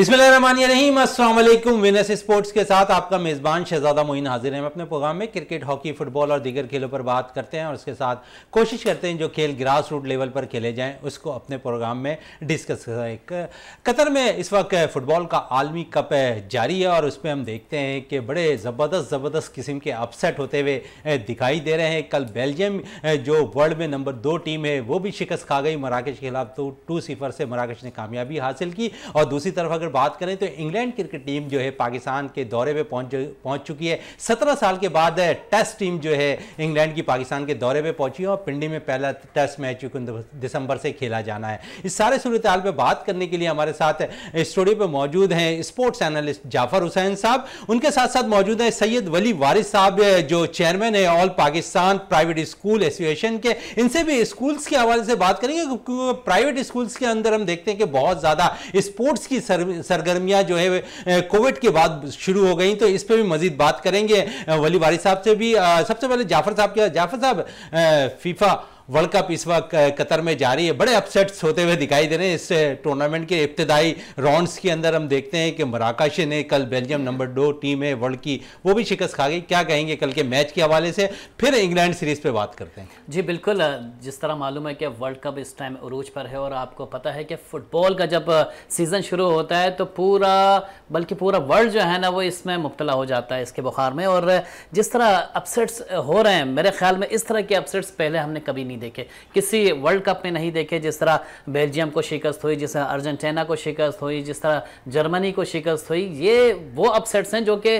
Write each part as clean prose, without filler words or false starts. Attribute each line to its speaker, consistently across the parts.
Speaker 1: बिस्मिल्लाहिर्रहमानिर्रहीम, अस्सलाम वालेकुम। विनस स्पोर्ट्स के साथ आपका मेज़बान शहजादा मोइन हाजिर है। हम अपने प्रोग्राम में क्रिकेट, हॉकी, फुटबॉल और दीगर खेलों पर बात करते हैं और उसके साथ कोशिश करते हैं जो खेल ग्रास रूट लेवल पर खेले जाएं उसको अपने प्रोग्राम में डिस्कस करें। कतर में इस वक्त फुटबॉल का आलमी कप जारी है और उसमें हम देखते हैं कि बड़े ज़बरदस्त किस्म के अपसेट होते हुए दिखाई दे रहे हैं। कल बेल्जियम जो वर्ल्ड में नंबर 2 टीम है वो भी शिकस्त खा गई मराकश के खिलाफ, तो 2-0 से मराकश ने कामयाबी हासिल की। और दूसरी तरफ अगर बात करें तो इंग्लैंड क्रिकेट टीम जो है पाकिस्तान के दौरे पे पहुंच चुकी है। 17 साल के बाद टेस्ट टीम जो है इंग्लैंड की पाकिस्तान के दौरे पे पहुंची है और पिंडी में पहला टेस्ट मैच दिसंबर से खेला जाना है। इस सारे सूरत हाल पे बात करने के लिए हमारे साथ स्टूडियो पे मौजूद हैं स्पोर्ट्स एनालिस्ट जाफर हुसैन साहब, उनके साथ साथ मौजूद हैं सैयद वली वारिस साहब जो चेयरमैन है all Pakistan private school association के। इनसे भी स्कूल्स के हवाले से बात करेंगे क्योंकि प्राइवेट स्कूल्स के अंदर हम देखते हैं कि बहुत ज़्यादा स्पोर्ट्स की सरगर्मियां जो है कोविड के बाद शुरू हो गई, तो इस पे भी मजीद बात करेंगे वली वारिस साहब से भी। सबसे पहले जाफर साहब फीफा वर्ल्ड कप इस वक्त कतर में जारी है, बड़े अपसेट्स होते हुए दिखाई दे रहे हैं। इस टूर्नामेंट के इब्तिदाई राउंड्स के अंदर हम देखते हैं कि मराकश ने कल बेल्जियम नंबर 2 टीम है वर्ल्ड की वो भी शिकस्त खा गई। क्या कहेंगे कल के मैच के हवाले से, फिर इंग्लैंड सीरीज पे बात करते हैं।
Speaker 2: जी बिल्कुल, जिस तरह मालूम है कि वर्ल्ड कप इस टाइम उरूज पर है और आपको पता है कि फुटबॉल का जब सीज़न शुरू होता है तो बल्कि पूरा वर्ल्ड जो है ना वो इसमें मुब्तला हो जाता है इसके बुखार में। और जिस तरह अपसेट्स हो रहे हैं, मेरे ख्याल में इस तरह के अपसेट्स पहले हमने कभी नहीं देखे, किसी वर्ल्ड कप में नहीं देखे। जिस तरह बेल्जियम को शिकस्त हुई, जिस तरह अर्जेंटीना को शिकस्त हुई, जिस तरह जर्मनी को शिकस्त हुई, ये वो अपसेट्स हैं जो कि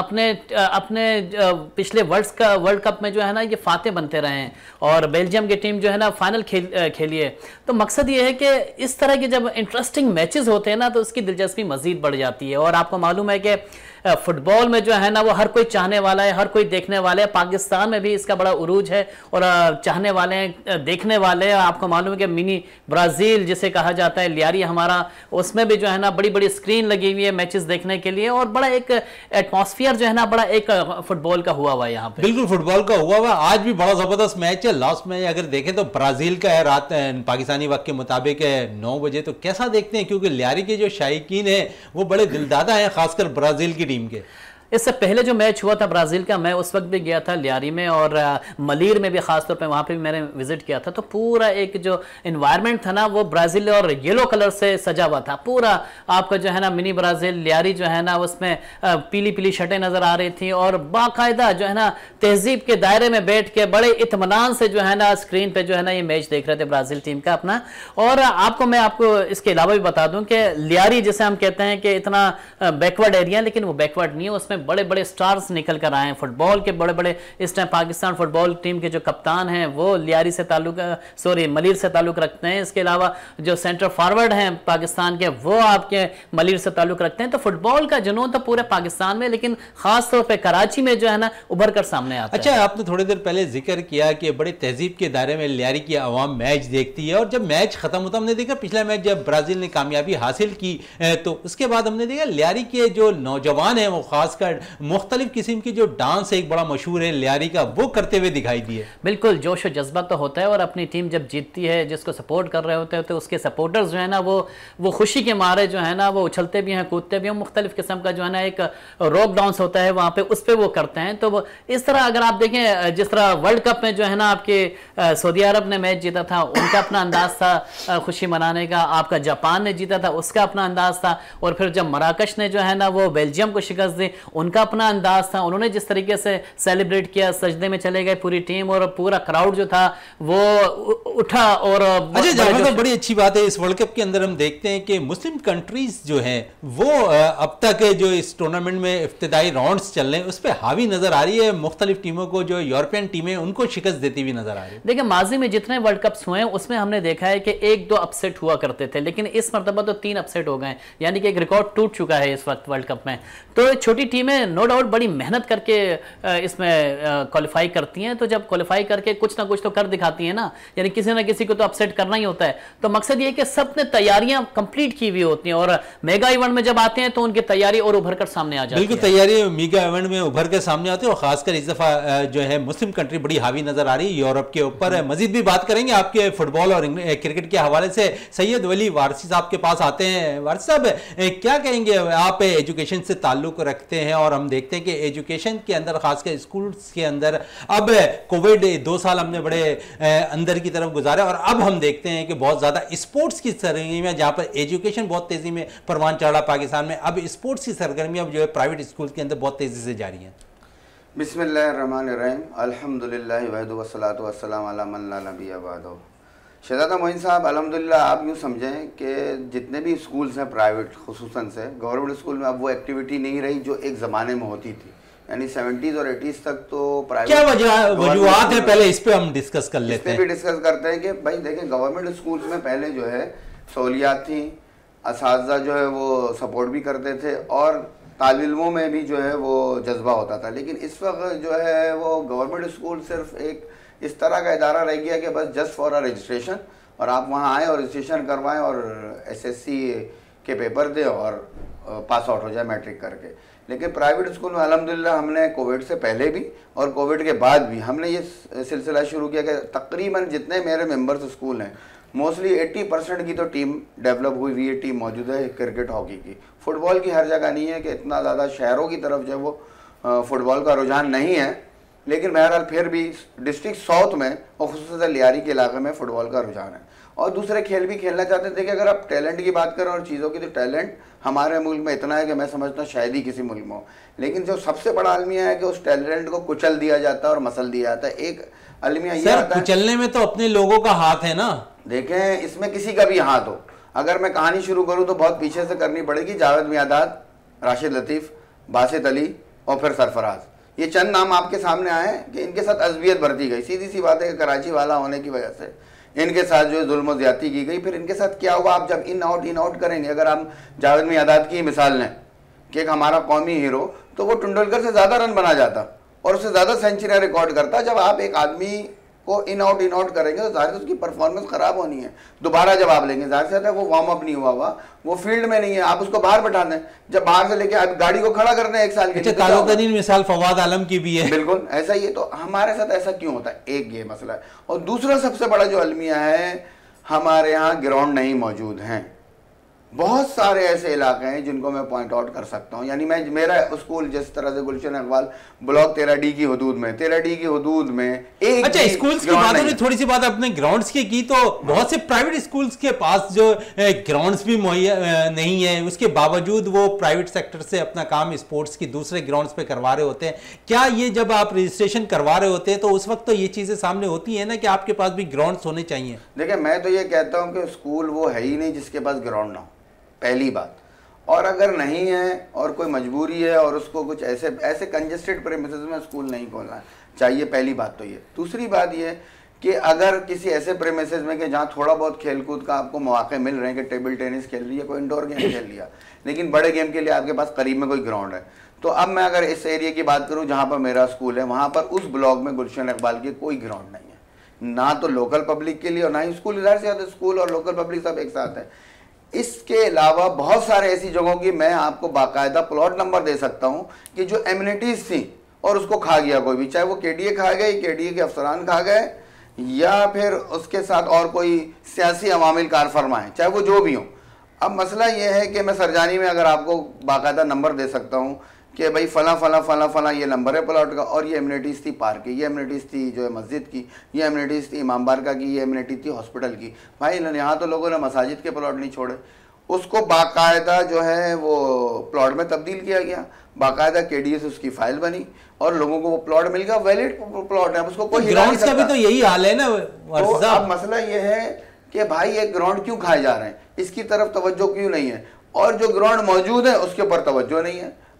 Speaker 2: अपने पिछले वर्ल्ड कप में जो है ना ये फाते बनते रहे हैं और बेल्जियम की टीम जो है ना फाइनल खेली है। तो मकसद ये है कि इस तरह के जब इंटरेस्टिंग मैचेस होते हैं ना तो उसकी दिलचस्पी मजीद बढ़ जाती है। और आपको मालूम है कि फुटबॉल में जो है ना वो हर कोई चाहने वाला है, हर कोई देखने वाला है। पाकिस्तान में भी इसका बड़ा उरूज है और चाहने वाले हैं, देखने वाले हैं। आपको मालूम है कि मिनी ब्राज़ील जिसे कहा जाता है लियारी हमारा, उसमें भी जो है ना बड़ी बड़ी स्क्रीन लगी हुई है मैचेस देखने के लिए और बड़ा एक एटमॉस्फेयर जो है ना बड़ा एक फुटबॉल का हुआ हुआ है यहाँ पे।
Speaker 1: बिल्कुल फुटबॉल का हुआ हुआ। आज भी बड़ा जबरदस्त मैच है। लास्ट में अगर देखें तो ब्राजील का है रात पाकिस्तानी वक्त के मुताबिक 9 बजे। तो कैसा देखते हैं, क्योंकि लियारी के जो शायकीन है वो बड़े दिलदादा हैं, खासकर ब्राजील की टीम के।
Speaker 2: इससे पहले जो मैच हुआ था ब्राज़ील का, मैं उस वक्त भी गया था लियारी में और मलीर में भी ख़ासतौर पे वहाँ पे भी मैंने विज़िट किया था। तो पूरा एक जो इन्वायरमेंट था ना वो ब्राज़ील और येलो कलर से सजा हुआ था पूरा। आपका जो है ना मिनी ब्राज़ील लियारी जो है ना उसमें पीली पीली शर्टें नज़र आ रही थी और बाकायदा जो है ना तहजीब के दायरे में बैठ के बड़े इत्मीनान से जो है ना स्क्रीन पर जो है ना ये मैच देख रहे थे ब्राज़ील टीम का अपना। और मैं आपको इसके अलावा भी बता दूँ कि लियारी जिसे हम कहते हैं कि इतना बैकवर्ड एरिया, लेकिन वो बैकवर्ड नहीं है, उसमें बड़े बड़े स्टार्स निकल कर आए हैं फुटबॉल के। बड़े बड़े इस टाइम पाकिस्तान फुटबॉल टीम के जो कप्तान हैं वो लियारी से मलीर से ताल्लुक रखते हैं। इसके अलावा जो सेंटर फॉरवर्ड हैं पाकिस्तान के वो आपके मलीर से ताल्लुक रखते हैं। तो फुटबॉल का जुनून तो पूरे पाकिस्तान में, लेकिन खास तौर पर कराची में जो है ना उभर कर सामने आता है।
Speaker 1: अच्छा, आपने थोड़ी देर पहले जिक्र किया कि बड़े तहजीब के दायरे में लियारी की आवाम मैच देखती है और जब मैच खत्म होता हमने देखा पिछला मैच जब ब्राजील ने कामयाबी हासिल की तो उसके बाद हमने देखा लियारी के जो नौजवान हैं वो खासकर मुख्तलिफ किस्म की जो डांस एक बड़ा मशहूर है लियारी का वो करते हुए दिखाई दिए।
Speaker 2: बिल्कुल जोश और जज्बा तो होता है और अपनी टीम जब जीतती है, जिसको सपोर्ट कर रहे होते हैं तो उसके सपोर्टर्स जो है ना वो खुशी के मारे जो है ना वो उछलते भी हैं, कूदते भी हैं। मुख्तलिफ किस्म का जो है ना एक रॉक डांस होता है वहाँ पे, उस पर वो करते हैं। तो इस तरह अगर आप देखें जिस तरह वर्ल्ड कप में जो है ना आपके सऊदी अरब ने मैच जीता था उनका अपना अंदाज था खुशी मनाने का, आपका जापान ने जीता था उसका अपना अंदाज था, और फिर जब मराकश ने जो है ना वो बेल्जियम को शिकस्त दी उनका अपना अंदाज था। उन्होंने जिस तरीके से सेलिब्रेट किया, सजदे में चले गए पूरी टीम और पूरा क्राउड जो था वो उठा। और
Speaker 1: अच्छा, बड़ी अच्छी बात है इस वर्ल्ड कप के अंदर हम देखते हैं कि मुस्लिम कंट्रीज जो हैं वो अब तक जो इस टूर्नामेंट में इब्तिदाई राउंड्स चल रहे हैं उस पर हावी नजर आ रही है। मुख्तलिफ टीमों को जो यूरोपियन टीमें उनको शिकस्त देती हुई नजर आ रही है।
Speaker 2: देखिए माजी में जितने वर्ल्ड कप्स हुए हैं उसमें हमने देखा है कि 1-2 अपसेट हुआ करते थे, लेकिन इस मरतबा तो 3 अपसेट हो गए, यानी कि एक रिकॉर्ड टूट चुका है इस वक्त वर्ल्ड कप में। तो छोटी टीम टीमें नो डाउट बड़ी मेहनत करके इसमें क्वालिफाई करती हैं, तो जब क्वालिफाई करके कुछ ना कुछ तो कर दिखाती हैं ना, यानी किसी ना किसी को तो अपसेट करना ही होता है। तो मकसद ये कि सब ने तैयारियां कंप्लीट की हुई होती हैं और मेगा इवेंट में जब आते हैं तो उनकी तैयारी और उभर कर सामने आ जाती है।
Speaker 1: बिल्कुल, तैयारी मेगा इवेंट में उभर के सामने आती है और खासकर इस दफा जो है मुस्लिम कंट्री बड़ी हावी नजर आ रही है यूरोप के ऊपर। मजीद भी बात करेंगे आपके फुटबॉल और क्रिकेट के हवाले से। सैयद वली वारसी साहब के पास आते हैं। वारसी साहब, क्या कहेंगे, आप एजुकेशन से ताल्लुक रखते हैं और हम देखते हैं कि एजुकेशन के अंदर खासकर स्कूल्स के अंदर अब कोविड 2 साल हमने बड़े अंदर की तरफ गुजारे और अब हम देखते हैं कि बहुत ज़्यादा स्पोर्ट्स की सरगर्मियाँ, जहाँ पर एजुकेशन बहुत तेज़ी में परवान चढ़ा पाकिस्तान में, अब स्पोर्ट्स की सरगर्मियाँ जो है प्राइवेट स्कूल के अंदर बहुत तेज़ी से जारी हैं।
Speaker 3: बिस्मिल्लाहिर्रहमानिर्रहीम, अल्हम्दुलिल्लाहि वहदहु वस्सलातु वस्सलामु अला मन ला नबिय्य बअदहु। शहजादा मोइन साहब, अल्हम्दुलिल्लाह आप यूँ समझें कि जितने भी स्कूल्स हैं प्राइवेट खुसूसन से, गवर्नमेंट स्कूल में अब वो एक्टिविटी नहीं रही जो एक ज़माने में होती थी। यानी 70s और 80s तक तो प्राइवेट,
Speaker 1: क्या वजूहात है, पहले इस पे हम डिस्कस कर लेते हैं।
Speaker 3: इस पे भी डिस्कस करते हैं कि भाई देखें, गवर्नमेंट स्कूल्स में पहले जो है सहूलियात थी, असातिज़ा जो है वो सपोर्ट भी करते थे और तालिब इल्मों में भी जो है वो जज्बा होता था। लेकिन इस वक्त जो है वो गवर्नमेंट स्कूल सिर्फ एक इस तरह का इदारा रह गया कि बस जस्ट फॉर अ रजिस्ट्रेशन, और आप वहाँ आएँ और रजिस्ट्रेशन करवाएं और SSC के पेपर दें और पास आउट हो जाए मैट्रिक करके। लेकिन प्राइवेट स्कूल में अल्हम्दुलिल्लाह हमने कोविड से पहले भी और कोविड के बाद भी हमने ये सिलसिला शुरू किया कि तकरीबन जितने मेरे मेंबर्स स्कूल हैं मोस्टली 80% की तो टीम डेवलप हुई हुई है, टीम मौजूद है क्रिकेट हॉकी की। फुटबॉल की हर जगह नहीं है कि इतना ज़्यादा शहरों की तरफ जो वो फुटबॉल का रुझान नहीं है, लेकिन बहरहाल फिर भी डिस्ट्रिक्ट साउथ में और खुसूसन लियारी के इलाके में फ़ुटबॉल का रुझान है। और दूसरे खेल भी खेलना चाहते थे कि अगर आप टैलेंट की बात करें और चीज़ों की, तो टैलेंट हमारे मुल्क में इतना है कि मैं समझता हूँ शायद ही किसी मुल्क में हो। लेकिन जो सबसे बड़ा अलमिया है कि उस टैलेंट को कुचल दिया जाता है और मसल दिया जाता है। एक अलमिया ये आता है,
Speaker 1: कुचलने में तो अपने लोगों का हाथ है ना।
Speaker 3: देखें, इसमें किसी का भी हाथ हो। अगर मैं कहानी शुरू करूँ तो बहुत पीछे से करनी पड़ेगी। जावेद मियादाद, राशिद लतीफ़, बासित अली और फिर सरफराज, ये चंद नाम आपके सामने आए कि इनके साथ अज़बियत बरती गई। सीधी सी बात है कि कराची वाला होने की वजह से इनके साथ जो है जुल्म ज़्यादती की गई। फिर इनके साथ क्या हुआ, आप जब इन आउट करेंगे, अगर हम जावेद मियादाद की मिसाल लें कि एक हमारा कौमी हीरो, तो वो तेंदुलकर से ज़्यादा रन बना जाता और उससे ज़्यादा सेंचुरियाँ रिकॉर्ड करता। जब आप एक आदमी को इन आउट करेंगे तो जाहिर है उसकी परफॉर्मेंस खराब होनी है। दोबारा जब आप लेंगे, जाहिर से वो वार्म अप नहीं हुआ, वो फील्ड में नहीं है, आप उसको बाहर बैठा दें। जब बाहर से लेके आप गाड़ी को खड़ा कर दें 1 साल के लिए,
Speaker 1: ताज़ा मिसाल फवाद आलम की भी है।
Speaker 3: बिल्कुल ऐसा ही है। तो हमारे साथ ऐसा क्यों होता है, एक ये मसला है। और दूसरा सबसे बड़ा जो अलमिया है, हमारे यहाँ ग्राउंड नहीं मौजूद हैं। बहुत सारे ऐसे इलाके हैं जिनको मैं पॉइंट आउट कर सकता हूँ। यानी मेरा स्कूल जिस तरह से गुलशन इकबाल ब्लॉक 13D की हदूद में, 13D की हदूद में एक,
Speaker 1: अच्छा, स्कूल्स की बात होगी, थोड़ी सी बात अपने ग्राउंड्स की तो बहुत से प्राइवेट स्कूल्स के पास जो ग्राउंड्स भी मुहैया नहीं है, उसके बावजूद वो प्राइवेट सेक्टर से अपना काम स्पोर्ट्स की दूसरे ग्राउंड्स पे करवा रहे होते हैं। क्या ये जब आप रजिस्ट्रेशन करवा रहे होते हैं तो उस वक्त तो ये चीजें सामने होती है ना कि आपके पास भी ग्राउंड्स होने चाहिए?
Speaker 3: देखिए, मैं तो ये कहता हूँ कि स्कूल वो है ही नहीं जिसके पास ग्राउंड ना हो, पहली बात। और अगर नहीं है और कोई मजबूरी है और उसको कुछ ऐसे कंजेस्टेड प्रेमिसेस में स्कूल नहीं खोलना चाहिए, पहली बात तो ये। दूसरी बात ये कि अगर किसी ऐसे प्रेमिसेस में कि जहाँ थोड़ा बहुत खेलकूद का आपको मौके मिल रहे हैं कि टेबल टेनिस खेल लिया, कोई इंडोर गेम खेल लिया, लेकिन बड़े गेम के लिए आपके पास करीब में कोई ग्राउंड है, तो अब मैं अगर इस एरिया की बात करूँ जहाँ पर मेरा स्कूल है, वहाँ पर उस ब्लॉक में गुलशन इकबाल की कोई ग्राउंड नहीं है, ना तो लोकल पब्लिक के लिए और ना ही स्कूल। इधर से आते स्कूल और लोकल पब्लिक सब एक साथ है। इसके अलावा बहुत सारे ऐसी जगहों की मैं आपको बाकायदा प्लॉट नंबर दे सकता हूं कि जो एमिनिटीज थी और उसको खा गया कोई भी, चाहे वो KDA खा गए, KDA के अफसरान खा गए, या फिर उसके साथ और कोई सियासी अवामिल कार फरमाएं, चाहे वो जो भी हो। अब मसला ये है कि मैं सरजानी में अगर आपको बाकायदा नंबर दे सकता हूँ कि भाई फला फला फला फला ये नंबर है प्लॉट का, और ये एमिनिटीज़ थी पार्क की, ये एमिनिटीज़ थी जो है मस्जिद की, ये एमिनिटीज़ थी इमाम बारगाह की, ये एमिनिटी थी हॉस्पिटल की। भाई यहाँ तो लोगों ने मसाजिद के प्लॉट नहीं छोड़े, उसको बाकायदा जो है वो प्लॉट में तब्दील किया गया, बाकायदा KDA से उसकी फाइल बनी और लोगों को वो प्लॉट मिल गया, वैलिड प्लॉट है, उसको कोई
Speaker 1: ग्राउंड्स का भी तो यही हाल है ना।
Speaker 3: तो अब मसला ये है कि भाई ये ग्राउंड क्यों खाए जा रहे हैं, इसकी तरफ तवज्जो क्यों नहीं है, और जो ग्राउंड मौजूद है उसके ऊपर तवज्जो नहीं है।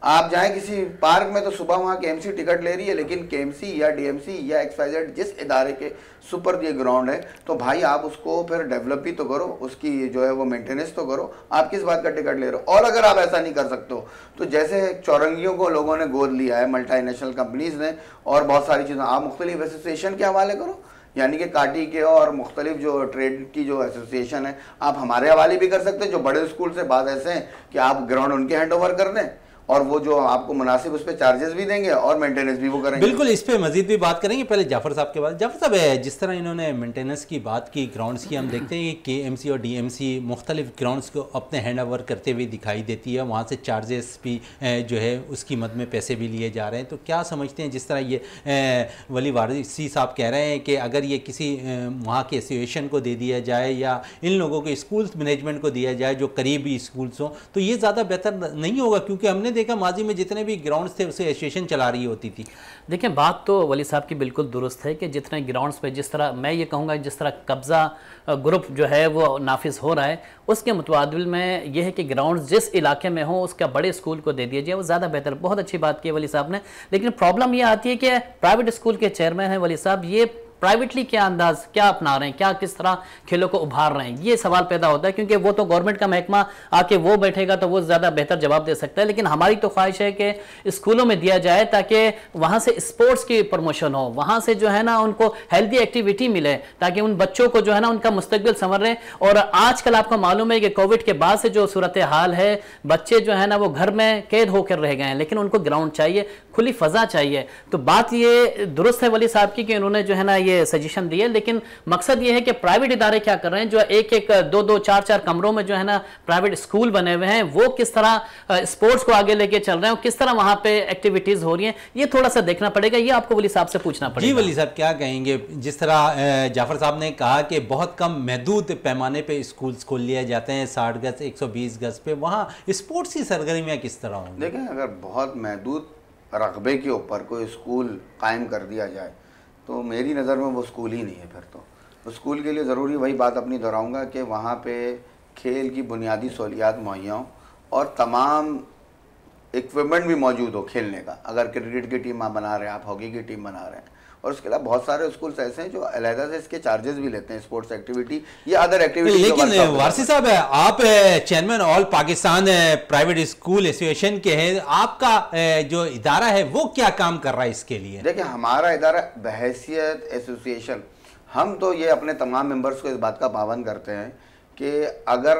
Speaker 3: आप जाएं किसी पार्क में तो सुबह वहाँ केएमसी टिकट ले रही है, लेकिन केएमसी या डीएमसी या एक्सवाइजेड जिस इदारे के सुपर ये ग्राउंड है, तो भाई आप उसको फिर डेवलप भी तो करो, उसकी जो है वो मेंटेनेंस तो करो। आप किस बात का टिकट ले रहे हो? और अगर आप ऐसा नहीं कर सकते हो तो जैसे चौरंगियों को लोगों ने गोद लिया है, मल्टीनेशनल कंपनीज ने, और बहुत सारी चीज़ें, आप मुख्तलिफ एसोसिएशन के हवाले करो, यानी कि काटी के और मुख्तलिफ जो ट्रेड की जो एसोसिएशन है आप हमारे हवाले भी कर सकते हैं। जो बड़े स्कूल से बात ऐसे हैं कि आप ग्राउंड उनके हैंड ओवर कर दें और वो जो आपको मुनासिब उस पर चार्जेस भी देंगे और मेंटेनेंस भी वो करेंगे।
Speaker 1: बिल्कुल, इस पे मजीद भी बात करेंगे। पहले जाफर साहब के बाद, जाफर साहब जिस तरह इन्होंने मेंटेनेंस की बात की ग्राउंड्स की, हम देखते हैं कि केएमसी और डीएमसी मुख्तलिफ ग्राउंड्स को अपने हैंड ओवर करते हुए दिखाई देती है, वहाँ से चार्जेस भी जो है उसकी मद में पैसे भी लिए जा रहे हैं। तो क्या समझते हैं, जिस तरह ये वली वारिसी साहब कह रहे हैं कि अगर ये किसी वहाँ के एसोसिएशन को दे दिया जाए या इन लोगों के स्कूल मैनेजमेंट को दिया जाए जो करीबी स्कूल्स हों, तो ये ज़्यादा बेहतर नहीं होगा? क्योंकि हमने देखा माजी में जितने भी ग्राउंड्स थे उसे एसोसिएशन चला रही होती थी।
Speaker 2: देखिए, बात तो वली साहब की बिल्कुल दुरुस्त है कि जितने ग्राउंड्स पे, जिस तरह मैं ये कहूँगा जिस तरह कब्ज़ा ग्रुप जो है वो नाफिज हो रहा है, उसके मुतबादिल में यह है कि ग्राउंड्स जिस इलाके में हो उसका बड़े स्कूल को दे दिया जाए, वो ज़्यादा बेहतर। बहुत अच्छी बात की वली साहब ने, लेकिन प्रॉब्लम ये आती है कि प्राइवेट स्कूल के चेयरमैन हैं वली साहब, ये प्राइवेटली क्या अंदाज क्या अपना रहे हैं, क्या किस तरह खेलों को उभार रहे हैं, ये सवाल पैदा होता है। क्योंकि वो तो गवर्नमेंट का महकमा आके वो बैठेगा तो वो ज़्यादा बेहतर जवाब दे सकता है, लेकिन हमारी तो ख्वाहिश है कि स्कूलों में दिया जाए ताकि वहाँ से स्पोर्ट्स की प्रमोशन हो, वहाँ से जो है ना उनको हेल्दी एक्टिविटी मिले, ताकि उन बच्चों को जो है ना उनका मुस्तकबिल संवर रहे। और आजकल आपको मालूम है कि कोविड के बाद से जो सूरत हाल है, बच्चे जो है ना वो घर में कैद होकर रह गए हैं, लेकिन उनको ग्राउंड चाहिए, खुली फजा चाहिए। तो बात ये दुरुस्त है वली साहब की कि उन्होंने जो है ना ये सजेशन दिए, लेकिन मकसद ये है कि प्राइवेट इदारे क्या कर रहे हैं, जो एक एक दो दो चार चार कमरों में जो है ना प्राइवेट स्कूल बने हुए हैं, वो किस तरह स्पोर्ट्स को आगे लेके चल रहे हैं, किस तरह वहां पे एक्टिविटीज हो रही हैं, ये थोड़ा सा देखना पड़ेगा। ये आपको वली साहब से पूछना पड़ेगा।
Speaker 1: जी वली साहब क्या कहेंगे? जिस तरह जाफर साहब ने कहा कि बहुत कम महदूद पैमाने पे स्कूल्स खोल लिए जाते हैं, 60 गज 120 गज पे, वहाँ स्पोर्ट्स की सरगर्मियाँ किस तरह होंगी?
Speaker 3: देखें, अगर बहुत महदूद रकबे के ऊपर कोई स्कूल कायम कर दिया जाए तो मेरी नज़र में वो स्कूल ही नहीं है। फिर तो स्कूल के लिए ज़रूरी वही बात अपनी दोहराऊँगा कि वहाँ पे खेल की बुनियादी सहूलियात मुहैया हों और तमाम इक्विपमेंट भी मौजूद हो खेलने का। अगर क्रिकेट की टीम आप बना रहे हैं, आप हॉकी की टीम बना रहे हैं, और उसके अलावा बहुत सारे स्कूल्स ऐसे हैं जो अलहदा से इसके चार्जेस भी लेते हैं, स्पोर्ट्स एक्टिविटी या अदर एक्टिविटी।
Speaker 1: लेकिन वारसी साहब, आप chairman all Pakistan private school association के हैं, आपका जो इदारा है वो क्या काम कर रहा है इसके लिए?
Speaker 3: देखिए, हमारा इदारा बहैसियत एसोसिएशन, हम तो ये अपने तमाम मेंबर्स को इस बात का पाबंद करते हैं कि अगर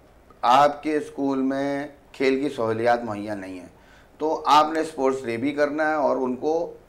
Speaker 3: आपके स्कूल में खेल की सहूलियात मुहैया नहीं है तो आपने स्पोर्ट्स डे भी करना है और उनको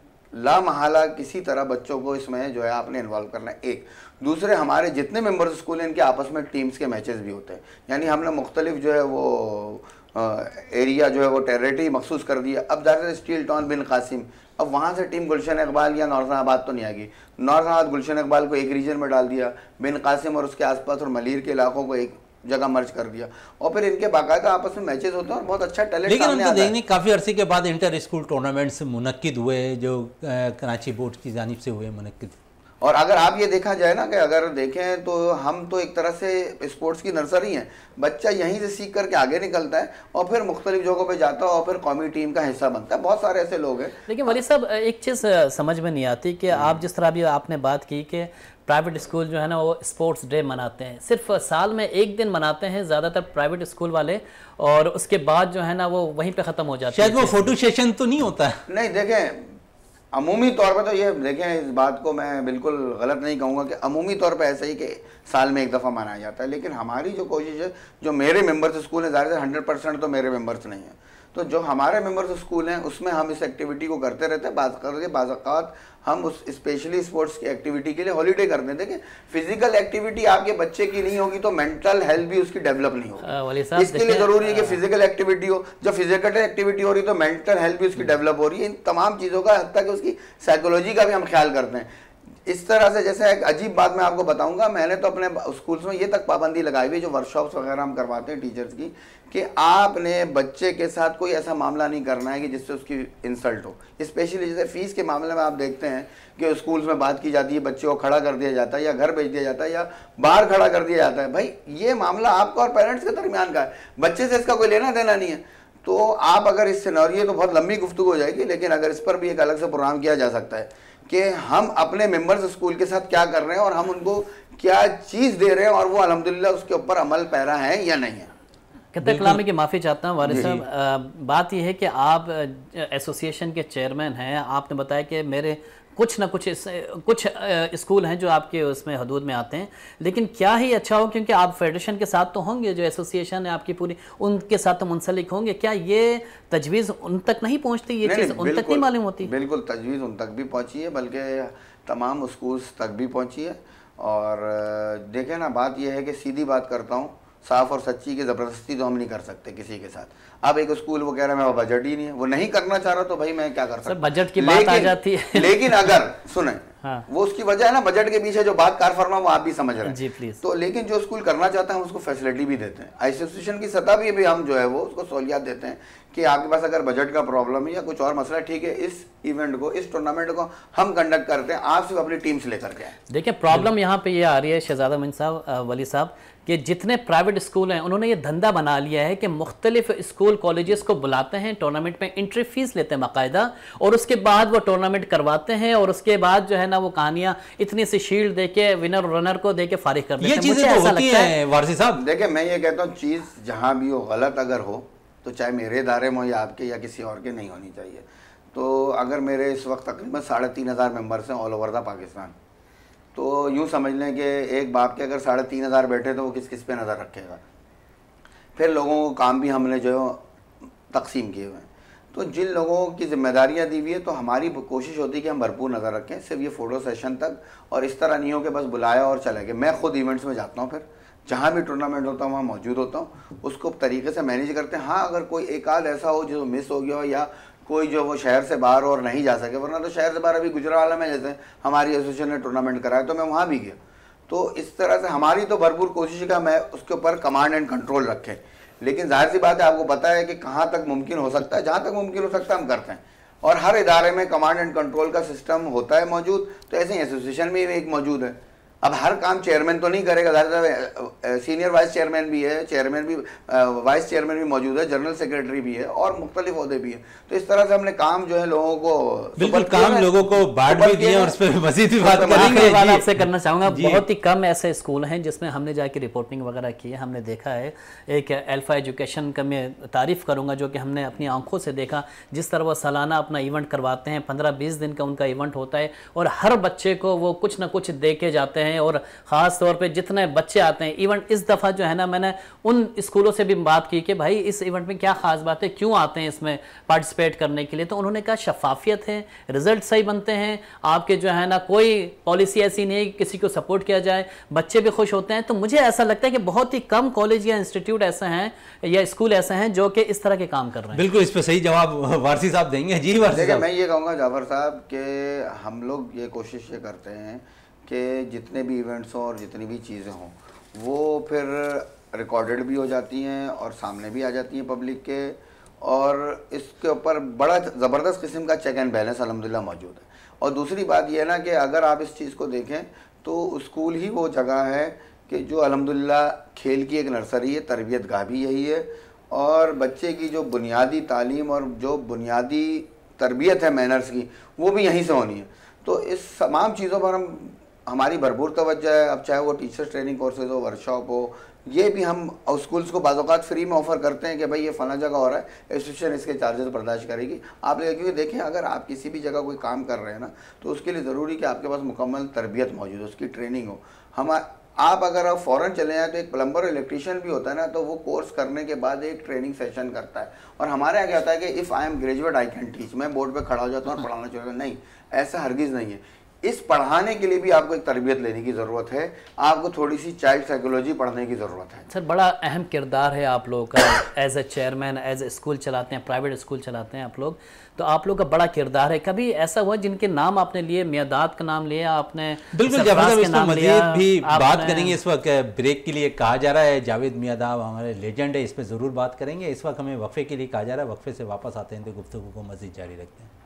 Speaker 3: लामहला किसी तरह बच्चों को इसमें जो है आपने इन्वॉल्व करना है। एक दूसरे, हमारे जितने मेंबर्स स्कूल हैं इनके आपस में टीम्स के मैचेस भी होते हैं, यानी हमने मुख्तलिफ जो है वो एरिया जो है वो टेरिटरी मखसूस कर दिया। अब जाकर स्टील टाउन बिन कासिम, अब वहाँ से टीम गुलशन इकबाल या नौरसाबाद तो नहीं आएगी, नौरसाबाद गुलशन इकबाल को एक रीजन में डाल दिया, बिन कासिम और उसके आसपास और मलीर के इलाकों को एक जगह मर्ज कर दिया, और फिर इनके बाकायदा आपस में मैचेस होते हैं और बहुत अच्छा टैलेंट
Speaker 1: लेकिन
Speaker 3: सामने
Speaker 1: हम तो
Speaker 3: आता है।
Speaker 1: देखने काफ़ी अरसे के बाद इंटर स्कूल टूर्नामेंट्स मुनक्किद हुए जो कराची बोर्ड की जानिब से हुए मुनक्किद।
Speaker 3: और अगर आप ये देखा जाए ना कि अगर देखें तो हम तो एक तरह से स्पोर्ट्स की नर्सरी हैं, बच्चा यहीं से सीख करके आगे निकलता है और फिर मुख्तलिफ जगहों पे जाता है और फिर कौमी टीम का हिस्सा बनता है। बहुत सारे ऐसे लोग हैं।
Speaker 2: लेकिन वली साहब, एक चीज़ समझ में नहीं आती कि आप जिस तरह भी आपने बात की कि प्राइवेट स्कूल जो है ना वो स्पोर्ट्स डे मनाते हैं, सिर्फ साल में एक दिन मनाते हैं ज़्यादातर प्राइवेट स्कूल वाले, और उसके बाद जो है ना वो वहीं पे ख़त्म हो जाता है।
Speaker 1: शायद वो फोटो सेशन तो नहीं होता है?
Speaker 3: नहीं, देखें, अमूमी तौर पे तो ये देखें, इस बात को मैं बिल्कुल गलत नहीं कहूँगा कि अमूमी तौर पे ऐसा ही कि साल में एक दफ़ा मनाया जाता है, लेकिन हमारी जो कोशिश है, जो मेरे मेंबर्स स्कूल हैं, ज़ाहिर से 100% तो मेरे मेंबर्स नहीं हैं, तो जो हमारे मेंबर्स स्कूल हैं उसमें हम इस एक्टिविटी को करते रहते हैं। बात करके बाज़ाक़ात हम उस स्पेशली स्पोर्ट्स की एक्टिविटी के लिए हॉलीडे कर देते हैं कि फिजिकल एक्टिविटी आपके बच्चे की नहीं होगी तो मेंटल हेल्थ भी उसकी डेवलप नहीं होगी। इसके लिए ज़रूरी है कि फिजिकल एक्टिविटी हो, जब फिजिकल एक्टिविटी हो रही है तो मेंटल हेल्थ भी उसकी डेवलप हो रही है। इन तमाम चीज़ों का, हत्ता कि उसकी साइकोलॉजी का भी हम ख्याल करते हैं। इस तरह से, जैसे एक अजीब बात मैं आपको बताऊंगा, मैंने तो अपने स्कूल्स में ये तक पाबंदी लगाई हुई, जो वर्कशॉप्स वगैरह हम करवाते हैं टीचर्स की, कि आपने बच्चे के साथ कोई ऐसा मामला नहीं करना है कि जिससे उसकी इंसल्ट हो। स्पेशली जैसे फ़ीस के मामले में आप देखते हैं कि स्कूल्स में बात की जाती है, बच्चे को खड़ा कर दिया जाता है या घर भेज दिया जाता है या बाहर खड़ा कर दिया जाता है। भाई, ये मामला आपका और पेरेंट्स के दरमियान का है, बच्चे से इसका कोई लेना देना नहीं है। तो आप अगर इस सिनेरियो, तो बहुत लंबी गुफ्तगू हो जाएगी, लेकिन अगर इस पर भी एक अलग से प्रोग्राम किया जा सकता है कि हम अपने मेंबर्स स्कूल के साथ क्या कर रहे हैं और हम उनको क्या चीज़ दे रहे हैं और वो अल्हम्दुलिल्लाह उसके ऊपर अमल पैरा है या नहीं है।
Speaker 2: कहते कलामी की माफ़ी चाहता हूँ वारिस साहब, बात यह है कि आप एसोसिएशन के चेयरमैन हैं, आपने बताया कि मेरे कुछ ना कुछ कुछ स्कूल हैं जो आपके उसमें हदूद में आते हैं, लेकिन क्या ही अच्छा हो, क्योंकि आप फेडरेशन के साथ तो होंगे, जो एसोसिएशन है आपकी पूरी, उनके साथ तो मुंसलिक होंगे, क्या ये तजवीज़ उन तक नहीं पहुँचती, ये चीज़ उन तक नहीं मालूम होती?
Speaker 3: बिल्कुल तजवीज़ उन तक भी पहुँची है, बल्कि तमाम स्कूल्स तक भी पहुँची है। और देखें ना, बात यह है कि सीधी बात करता हूँ, साफ और सच्ची, की ज़बरदस्ती तो हम नहीं कर सकते किसी के साथ। अब एक स्कूल वो कह रहा है मेरा बजट ही नहीं है, वो नहीं करना चाह रहा, तो भाई मैं क्या कर सकता हूँ?
Speaker 2: बजट की बात आ जाती है।
Speaker 3: लेकिन अगर सुने,
Speaker 2: हाँ।
Speaker 3: वो उसकी वजह है ना, बजट के पीछे जो बात कार फरमा वो आप भी समझ रहे हैं
Speaker 2: जी प्लीज।
Speaker 3: तो लेकिन जो स्कूल करना चाहता है उसको फैसिलिटी भी देते हैं, एसोसिएशन की सतह भी हम जो है वो उसको सहूलियात देते हैं कि आपके पास अगर बजट का प्रॉब्लम है या कुछ और मसला, ठीक है, इस इवेंट को, इस टूर्नामेंट को हम कंडक्ट करते हैं, आप सिर्फ अपनी टीम से लेकर के आए।
Speaker 2: देखिए प्रॉब्लम यहाँ पे ये आ रही है शहजादा मोइन साहब, वली साहब, कि जितने प्राइवेट स्कूल हैं उन्होंने ये धंधा बना लिया है कि मुख्तलिफ स्कूल कॉलेजेस को बुलाते हैं, टूर्नामेंट में एंट्री फीस लेते हैं बाकायदा, और उसके बाद वो टूर्नामेंट करवाते हैं, और उसके बाद जो है ना वो कहानियाँ इतनी सी शील्ड देके विनर रनर को देके फारिग कर देते हैं।
Speaker 1: ये चीजें तो होती हैं वारसी साहब।
Speaker 3: देखिए मैं ये कहता हूँ, चीज़ जहाँ भी हो, गलत अगर हो तो चाहे मेरे इदारे में हो या आपके या किसी और के, नहीं होनी चाहिए। तो अगर मेरे इस वक्त तकरीबन 3,500 मेंबर्स हैं ऑल ओवर द पाकिस्तान, तो यूँ समझ लें कि एक बाप के अगर 3,500 बैठे तो वो किस किस पे नज़र रखेगा। फिर लोगों को काम भी हमने जो तकसीम किए हुए हैं, तो जिन लोगों की जिम्मेदारियाँ दी हुई है, तो हमारी कोशिश होती है कि हम भरपूर नज़र रखें, सिर्फ ये फ़ोटो सेशन तक, और इस तरह नहीं हो कि बस बुलाया और चले गए। मैं खुद इवेंट्स में जाता हूँ, फिर जहाँ भी टूर्नामेंट होता है वहाँ मौजूद होता हूँ, उसको तरीके से मैनेज करते हैं। हाँ, अगर कोई एक आध ऐसा हो जो मिस हो गया हो या कोई जो वो शहर से बाहर और नहीं जा सके, वरना तो शहर से बाहर अभी गुजरावाला में जैसे हमारी एसोसिएशन ने टूर्नामेंट कराया तो मैं वहाँ भी गया। तो इस तरह से हमारी तो भरपूर कोशिश है कि मैं उसके ऊपर कमांड एंड कंट्रोल रखें, लेकिन जाहिर सी बात है आपको पता है कि कहाँ तक मुमकिन हो सकता है, जहाँ तक मुमकिन हो सकता है हम करते हैं, और हर इदारे में कमांड एंड कंट्रोल का सिस्टम होता है मौजूद, तो ऐसे ही एसोसिएशन में एक मौजूद है। अब हर काम चेयरमैन तो नहीं करेगा, सीनियर वाइस चेयरमैन भी है, चेयरमैन भी, वाइस चेयरमैन भी मौजूद है, जनरल सेक्रेटरी भी है और मुख्तलिफ ओहदे भी है। तो इस तरह से हमने काम जो है लोगों को
Speaker 1: बिल्कुल काम लोगों को बांट भी दिए, और उस पर मजीद भी बात करेंगे।
Speaker 2: बात आपसे करना चाहूँगा, बहुत ही कम ऐसे स्कूल हैं जिसमें हमने जाके रिपोर्टिंग वगैरह की है। हमने देखा है एक अल्फा एजुकेशन का मैं तारीफ़ करूँगा, जो कि हमने अपनी आंखों से देखा, जिस तरह वो सालाना अपना इवेंट करवाते हैं, 15-20 दिन का उनका इवेंट होता है, और हर बच्चे को वो कुछ ना कुछ दे के जाते हैं, और ख़ास तौर पे जितने बच्चे आते हैं इवेंट, इस दफ़ा जो है ना मैंने उन स्कूलों से भी बात की कि भाई इस इवेंट में क्या ख़ास बात है, क्यों आते हैं इसमें पार्टिसिपेट करने के लिए, तो उन्होंने कहा शफाफियत है, रिजल्ट सही बनते हैं, आपके जो है ना कोई पॉलिसी ऐसी नहीं है कि किसी को सपोर्ट किया जाए, बच्चे भी खुश होते हैं। तो मुझे ऐसा लगता है कि बहुत ही कम कॉलेज या इंस्टीट्यूट ऐसे हैं या स्कूल ऐसे हैं जो कि इस तरह के काम कर रहे हैं।
Speaker 1: बिल्कुल, इस पर सही जवाब वारसी साहब देंगे। जी वारसी साहब।
Speaker 3: मैं ये कहूँगा जाफर साहब कि हम लोग ये कोशिश ये करते हैं कि जितने भी इवेंट्स हों और जितनी भी चीज़ें हों वो फिर रिकॉर्डेड भी हो जाती हैं और सामने भी आ जाती हैं पब्लिक के, और इसके ऊपर बड़ा ज़बरदस्त किस्म का चेक एंड बैलेंस अल्हम्दुलिल्लाह मौजूद है। और दूसरी बात यह है ना कि अगर आप इस चीज़ को देखें तो स्कूल ही वो जगह है कि जो अल्हम्दुलिल्लाह खेल की एक नर्सरी है, तरबियत गाह भी यही है, और बच्चे की जो बुनियादी तालीम और जो बुनियादी तरबियत है मैनर्स की, वो भी यहीं से होनी है। तो इस तमाम चीज़ों पर हमारी भरपूर तवज्जो है। अब चाहे वो टीचर्स ट्रेनिंग कोर्सेज हो, वर्कशॉप हो, ये भी हम स्कूल्स को बाज़ औक़ात फ्री में ऑफ़र करते हैं कि भाई ये फ़लाँ जगह हो रहा है, एसोसिएशन इसके चार्जेस बर्दाश्त करेगी आप। क्योंकि देखें, अगर आप किसी भी जगह कोई काम कर रहे हैं ना, तो उसके लिए ज़रूरी कि आपके पास मुकम्मल तरबियत मौजूद हो, उसकी ट्रेनिंग हो। आप अगर आप फ़ौरन चले जाएँ तो एक प्लम्बर और इलेक्ट्रीशियन भी होता है ना, तो वो कोर्स करने के बाद एक ट्रेनिंग सेशन करता है। और हमारे यहाँ क्या होता है कि if I am graduate I can teach, मैं बोर्ड पे खड़ा हो जाता हूँ और पढ़ाना चाहिए, नहीं, ऐसा हरगिज़ नहीं है। इस पढ़ाने के लिए भी आपको एक तरबियत लेने की ज़रूरत है, आपको थोड़ी सी चाइल्ड साइकोलॉजी पढ़ने की ज़रूरत है।
Speaker 2: सर बड़ा अहम किरदार है आप लोगों का, as a chairman, as a school चलाते हैं, प्राइवेट स्कूल चलाते हैं आप लोग, तो आप लोग का बड़ा किरदार है। कभी ऐसा हुआ जिनके नाम आपने लिए, मियादाद का नाम लिया आपने?
Speaker 1: बिल्कुल जावेद, इस पर मजीद भी बात करेंगे। इस वक्त ब्रेक के लिए कहा जा रहा है, जावेद मियादाद हमारे लेजेंड है, इस पर ज़रूर बात करेंगे। इस वक्त हमें वक्फे के लिए कहा जा रहा है, वक्फे से वापस आते हैं तो गुफ्तगू को मज़ीद जारी रखते हैं।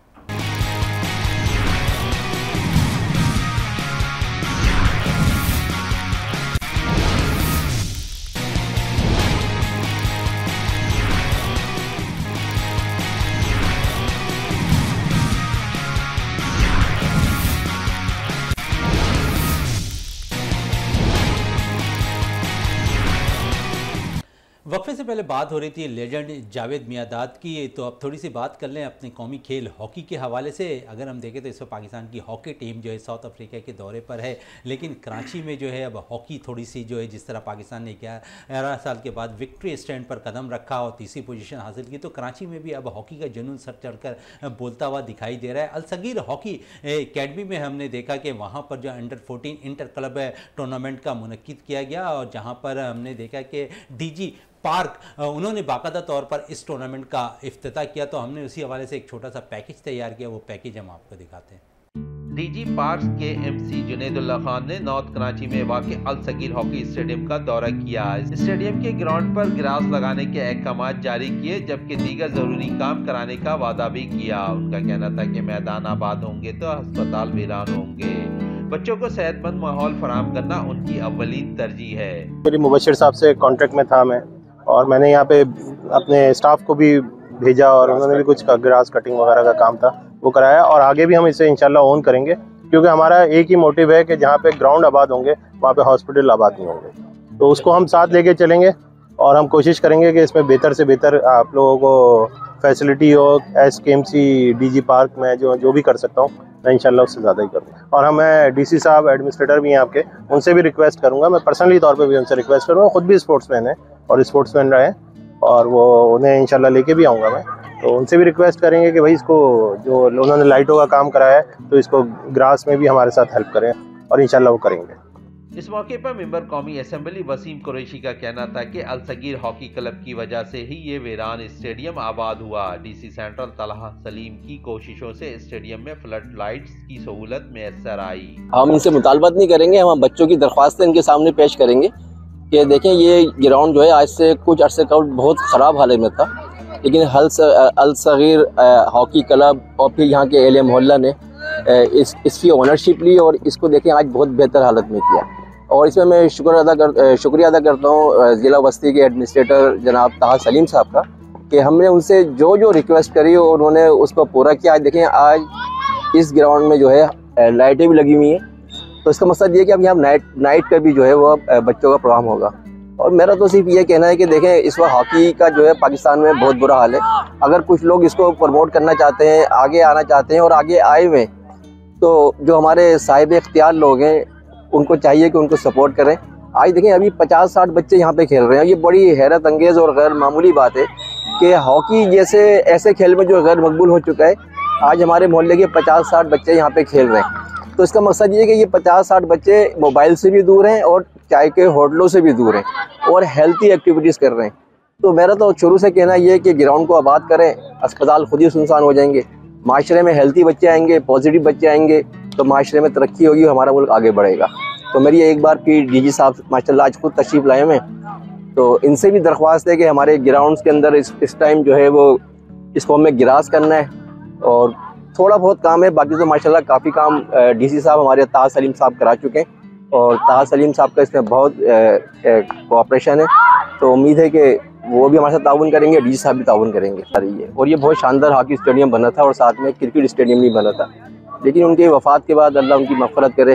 Speaker 1: वक्फे से पहले बात हो रही थी लेजेंड जावेद मियांदाद की, तो अब थोड़ी सी बात कर लें अपने कौमी खेल हॉकी के हवाले से। अगर हम देखें तो इस वक्त पाकिस्तान की हॉकी टीम जो है साउथ अफ्रीका के दौरे पर है, लेकिन कराची में जो है अब हॉकी थोड़ी सी जो है, जिस तरह पाकिस्तान ने 11 साल के बाद विक्ट्री स्टैंड पर कदम रखा और तीसरी पोजीशन हासिल की, तो कराची में भी अब हॉकी का जुनून सर चढ़कर बोलता हुआ दिखाई दे रहा है। अलसगीर हॉकी अकेडमी में हमने देखा कि वहाँ पर जो अंडर 14 इंटर क्लब टूर्नामेंट का मुनक्किद किया गया, और जहाँ पर हमने देखा कि डीजी पार्क उन्होंने बाकायदा तौर पर इस टूर्नामेंट का इफ्तिताह किया। तो हमने उसी हवाले से एक छोटा सा पैकेज तैयार किया, वो पैकेज हम आपको दिखाते हैं।
Speaker 4: डीजी पार्क के एमसी जुनैदुल्लाह खान ने नॉर्थ कराची में वाक़ अलसगीर हॉकी स्टेडियम का दौरा किया। स्टेडियम के ग्राउंड पर ग्रास लगाने के अहकाम जारी किए, जबकि दीगर जरूरी काम कराने का वादा भी किया। उनका कहना था कि मैदान आबाद होंगे तो अस्पताल वीरान होंगे। बच्चों को सेहतमंद माहौल फराहम करना उनकी अव्वलीन तरजीह है।
Speaker 5: मेरी मुबशिर साहब से कॉन्ट्रैक्ट में था मैं, और मैंने यहाँ पे अपने स्टाफ को भी भेजा और उन्होंने भी कुछ ग्रास कटिंग वगैरह का काम था वो कराया, और आगे भी हम इसे इंशाल्लाह ऑन करेंगे, क्योंकि हमारा एक ही मोटिव है कि जहाँ पे ग्राउंड आबाद होंगे वहाँ पे हॉस्पिटल आबाद नहीं होंगे। तो उसको हम साथ लेके चलेंगे और हम कोशिश करेंगे कि इसमें बेहतर से बेहतर आप लोगों को फैसिलिटी हो। SKMC डीजी पार्क में जो भी कर सकता हूँ मैं इंशाल्लाह उससे ज़्यादा ही करूँगा। और हमें DC साहब एडमिनिस्ट्रेटर भी हैं आपके, उनसे भी रिक्वेस्ट करूँगा, मैं पर्सनली तौर पे भी उनसे रिक्वेस्ट करूँगा। खुद भी स्पोर्ट्समैन है और स्पोर्ट्समैन रहे, और वो उन्हें इंशाल्लाह लेके भी आऊँगा मैं। तो उनसे भी रिक्वेस्ट करेंगे कि भाई इसको जो उन्होंने लाइटों का काम कराया है तो इसको ग्रास में भी हमारे साथ हेल्प करें, और इंशाल्लाह वो करेंगे।
Speaker 4: इस मौके पर मेंबर कौमी असेंबली वसीम कुरैशी का कहना था कि अलसगीर हॉकी क्लब की वजह से ही ये वीरान स्टेडियम आबाद हुआ। DC सेंट्रल तलहा सलीम की कोशिशों से स्टेडियम में फ्लड लाइट्स की सहूलत मैसर आई।
Speaker 6: हम इनसे मुतालबत नहीं करेंगे, हम बच्चों की दरख्वास्तें इनके सामने पेश करेंगे कि देखें ये ग्राउंड जो है आज से कुछ अरसे का बहुत ख़राब हालत में था, लेकिन अलसगीर हॉकी क्लब और फिर यहाँ के एलिया मोहल्ला ने इसकी ओनरशिप ली और इसको देखें आज बहुत बेहतर हालत में किया। और इसमें मैं शुक्रिया अदा करता हूँ ज़िला वस्ती के एडमिनिस्ट्रेटर जनाब ताहा सलीम साहब का, कि हमने उनसे जो रिक्वेस्ट करी और उन्होंने उसको पूरा किया। आज देखें आज इस ग्राउंड में जो है लाइटें भी लगी हुई हैं, तो इसका मकसद ये कि अब यहाँ नाइट का भी जो है वो बच्चों का प्रोग्राम होगा। और मेरा तो सिर्फ ये कहना है कि देखें इस वक्त हॉकी का जो है पाकिस्तान में बहुत बुरा हाल है। अगर कुछ लोग इसको प्रमोट करना चाहते हैं, आगे आना चाहते हैं और आगे आए हुए, तो जो हमारे साहिब इख्तियार लोग हैं उनको चाहिए कि उनको सपोर्ट करें। आज देखें अभी 50-60 बच्चे यहाँ पे खेल रहे हैं। ये बड़ी हैरत अंगेज़ और गैर मामूली बात है कि हॉकी जैसे ऐसे खेल में जो गैर मकबूल हो चुका है, आज हमारे मोहल्ले के 50-60 बच्चे यहाँ पे खेल रहे हैं। तो इसका मकसद ये है कि ये 50-60 बच्चे मोबाइल से भी दूर हैं और चाय के होटलों से भी दूर हैं और हेल्थी एक्टिविटीज़ कर रहे हैं। तो मेरा तो शुरू से कहना ये है कि ग्राउंड को आबाद करें, अस्पताल खुद ही सुनसान हो जाएंगे, माशरे में हेल्थी बच्चे आएंगे, पॉजिटिव बच्चे आएंगे, तो माशरे में तरक्की होगी, हमारा मुल्क आगे बढ़ेगा। तो मेरी एक बार फिर DG साहब माशाल्लाह आज खुद तशरीफ़ लाए हैं, तो इनसे भी दरख्वास्त है कि हमारे ग्राउंड्स के अंदर इस टाइम जो है वो इसको हमें गिरास करना है, और थोड़ा बहुत काम है, बाकी तो माशाल्लाह काफ़ी काम DC साहब हमारे ताहा सलीम साहब करा चुके हैं, और ताहा सलीम साहब का इसमें बहुत कोऑपरेशन है। तो उम्मीद है कि वो भी हमारे साथ ताउन करेंगे, DG साहब भी ताउन करेंगे। और ये बहुत शानदार हॉकी स्टेडियम बना था और साथ में क्रिकेट स्टेडियम भी बना था, लेकिन उनके वफ़ात के बाद अल्लाह उनकी मग़फ़िरत करे,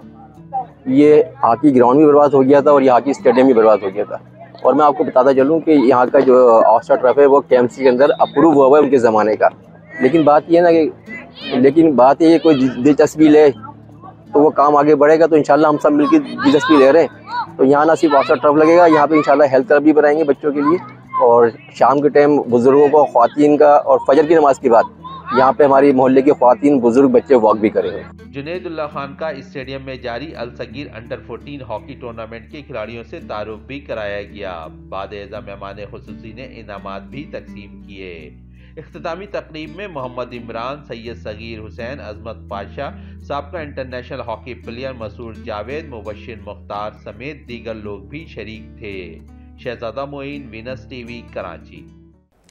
Speaker 6: ये हॉकी ग्राउंड भी बर्बाद हो गया था और ये हॉकी स्टेडियम भी बर्बाद हो गया था। और मैं आपको बताता चलूँ कि यहाँ का जो ऑस्टर ट्रफ है वो KMC के अंदर अप्रूव हुआ है उनके ज़माने का। लेकिन बात ये ना कि कोई दिलचस्पी ले तो वो काम आगे बढ़ेगा। तो इंशाल्लाह हम सब मिलकर दिलचस्पी ले रहे हैं। तो यहाँ ना सिर्फ ऑस्टर ट्रफ लगेगा, यहाँ पे इंशाल्लाह हेल्थ क्लब भी बनाएंगे बच्चों के लिए, और शाम के टाइम बुज़ुर्गों को, ख़वातीन का, और फजर की नमाज़ के बाद यहाँ पे हमारी मोहल्ले के ख़वातीन बुजुर्ग बच्चे वॉक भी करेंगे।
Speaker 4: जुनैदुल्लाह खान का स्टेडियम में जारी अलसगीर अंडर 14 हॉकी टूर्नामेंट के खिलाड़ियों से तारुफ भी कराया गया। बाद-ए-अज़ा मेहमान खुसूसी ने इनामात भी तकसीम किए। इख्तितामी तकरीब में मोहम्मद इमरान, सैयद सगीर हुसैन, अजमत पाशा, साबका international hockey player Masood Javed, Mubashir Mukhtar समेत दीगर लोग भी शरीक थे। Shahzada Moin, Venus TV, Karachi.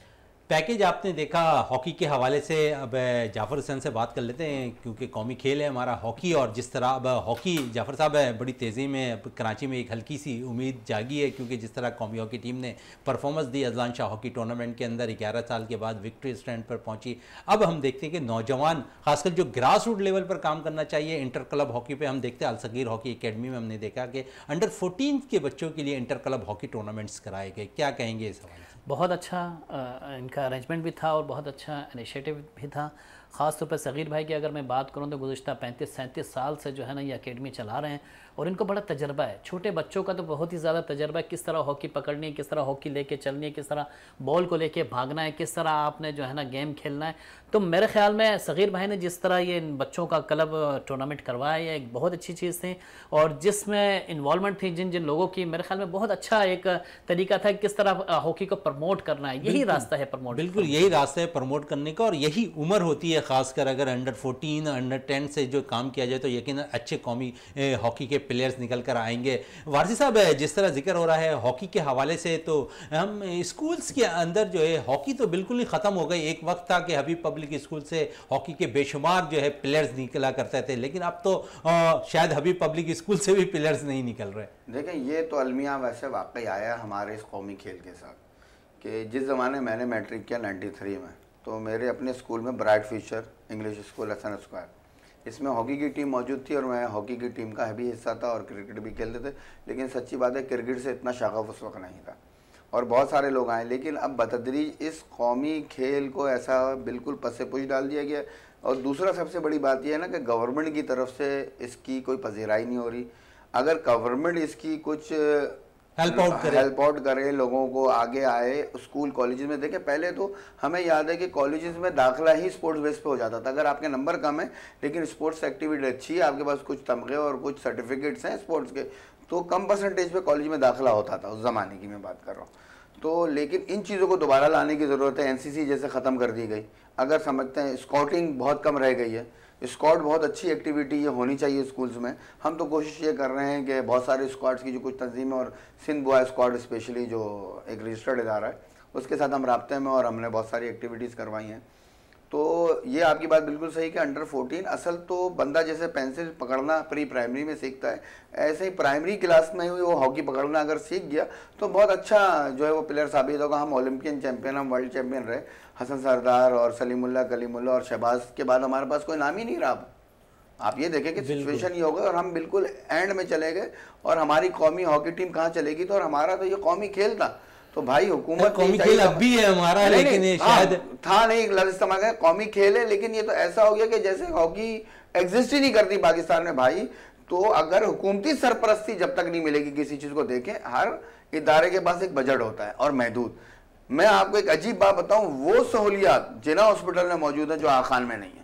Speaker 1: Package आपने देखा हॉकी के हवाले से। अब जाफ़र हुसैन से बात कर लेते हैं क्योंकि कौमी खेल है हमारा हॉकी, और जिस तरह अब हॉकी जाफ़र साहब है बड़ी तेज़ी में अब कराची में एक हल्की सी उम्मीद जागी है, क्योंकि जिस तरह कौमी हॉकी टीम ने परफॉर्मेंस दी अजलान शाह हॉकी टूर्नामेंट के अंदर 11 साल के बाद विक्ट्री स्टैंड पर पहुंची। अब हम देखते हैं कि नौजवान खासकर जो ग्रास रूट लेवल पर काम करना चाहिए, इंटर क्लब हॉकी पे हम देखते हैं अल सगीर हॉकी एकेडमी में हमने देखा कि अंडर 14 के बच्चों के लिए इंटर क्लब हॉकी टूर्नामेंट्स कराए गए। क्या कहेंगे इस हवाले से?
Speaker 2: बहुत अच्छा इनका अरेंजमेंट भी था और बहुत अच्छा इनिशिएटिव भी था। ख़ास तौर पर सगीर भाई की अगर मैं बात करूं तो गुज़िश्ता 35-37 साल से जो है ना ये एकेडमी चला रहे हैं और इनको बड़ा तजर्बा है। छोटे बच्चों का तो बहुत ही ज़्यादा तजर्बा है, किस तरह हॉकी पकड़नी है, किस तरह हॉकी लेके चलनी है, किस तरह बॉल को लेके भागना है, किस तरह आपने जो है ना गेम खेलना है। तो मेरे ख्याल में सगीर भाई ने जिस तरह ये इन बच्चों का क्लब टूर्नामेंट करवाया ये एक बहुत अच्छी चीज़ थी, और जिसमें इन्वॉल्वमेंट थी जिन जिन लोगों की, मेरे ख्याल में बहुत अच्छा एक तरीका था किस तरह हॉकी को प्रमोट करना है। यही रास्ता है प्रमोट,
Speaker 1: बिल्कुल यही रास्ता है प्रमोट करने का, और यही उम्र होती है खासकर अगर अंडर 14 अंडर 10 से जो काम किया जाए तो यकीन अच्छे कौमी हॉकी के प्लेयर्स निकल कर आएंगे। वारसी साहब जिस तरह जिक्र हो रहा है हॉकी के हवाले से, तो हम स्कूल्स के अंदर जो है हॉकी तो बिल्कुल ही ख़त्म हो गई। एक वक्त था कि हबीब पब्लिक स्कूल से हॉकी के बेशुमार जो है प्लेयर्स निकला करते थे, लेकिन अब तो शायद हबीब पब्लिक स्कूल से भी प्लेयर्स नहीं निकल रहे।
Speaker 3: देखें ये तो अलमिया वैसे वाकई आया हमारे इस कौमी खेल के साथ कि जिस ज़माने मैंने मैट्रिक किया 93 में, तो मेरे अपने स्कूल में bright future English school Hasan square, इसमें हॉकी की टीम मौजूद थी और मैं हॉकी की टीम का भी हिस्सा था और क्रिकेट भी खेलते थे। लेकिन सच्ची बात है क्रिकेट से इतना शगफ उस वक्त नहीं था और बहुत सारे लोग आए, लेकिन अब बतदरीज इस कौमी खेल को ऐसा बिल्कुल पसे पुश डाल दिया गया। और दूसरा सबसे बड़ी बात यह है ना कि गवर्नमेंट की तरफ से इसकी कोई पजीराई नहीं हो रही। अगर गवर्नमेंट इसकी कुछ हेल्प आउट करे, लोगों को आगे आए स्कूल कॉलेजेस में। देखें पहले तो हमें याद है कि कॉलेजेस में दाखिला ही स्पोर्ट्स बेस पे हो जाता था। अगर आपके नंबर कम है लेकिन स्पोर्ट्स एक्टिविटी अच्छी है, आपके पास कुछ तमगे और कुछ सर्टिफिकेट्स हैं स्पोर्ट्स के, तो कम परसेंटेज पे कॉलेज में दाखिला होता था उस ज़माने की मैं बात कर रहा हूँ। तो लेकिन इन चीज़ों को दोबारा लाने की ज़रूरत है। एनसीसी जैसे ख़त्म कर दी गई, अगर समझते हैं स्काउटिंग बहुत कम रह गई है, स्क्वाड बहुत अच्छी एक्टिविटी ये होनी चाहिए स्कूल्स में। हम तो कोशिश ये कर रहे हैं कि बहुत सारे स्क्वाड्स की जो कुछ तंजीम है और सिंध बॉय स्क्वाड स्पेशली जो एक रजिस्टर्ड इदारा है उसके साथ हम राब्ते में और हमने बहुत सारी एक्टिविटीज़ करवाई हैं। तो ये आपकी बात बिल्कुल सही कि अंडर 14 असल तो बंदा जैसे पेंसिल पकड़ना प्री प्राइमरी में सीखता है, ऐसे ही प्राइमरी क्लास में ही वो हॉकी पकड़ना अगर सीख गया तो बहुत अच्छा जो है वो प्लेयर साबित होगा। हम ओलंपियन चैंपियन, हम वर्ल्ड चैंपियन रहे, हसन सरदार और सलीमुल्लाह, कलीमुल्लाह और शहबाज के बाद हमारे पास कोई नाम ही नहीं रहा। आप ये देखें कि सिचुएशन ये हो गई और हम बिल्कुल एंड में चले गए और हमारी कौमी हॉकी टीम कहाँ चलेगी। तो और हमारा तो ये कौमी खेल था, तो भाई हुकूमत
Speaker 1: कौमी खेल अब भी है हमारा, लेकिन ये शायद
Speaker 3: था नहीं लफ्ज़ इस्तेमाल करें कौमी खेल है, लेकिन ये तो ऐसा हो गया कि जैसे हॉकी एग्जिस्ट ही नहीं करती पाकिस्तान में भाई। तो अगर हुकूमती सरपरस्ती जब तक नहीं मिलेगी किसी चीज़ को, देखें हर इदारे के पास एक बजट होता है और महदूद। मैं आपको एक अजीब बात बताऊं, वो सहूलियात जिना हॉस्पिटल में मौजूद है जो आखान में नहीं है,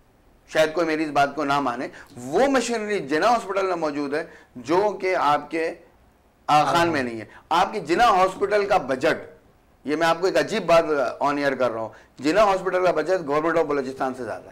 Speaker 3: शायद कोई मेरी इस बात को ना माने, वो मशीनरी जिना हॉस्पिटल में मौजूद है जो कि आपके आखान में नहीं है। आपकी जिना हॉस्पिटल का बजट, ये मैं आपको एक अजीब बात ऑन एयर कर रहा हूं, जिना हॉस्पिटल का बजट गवर्नमेंट ऑफ बलूचिस्तान से ज्यादा है।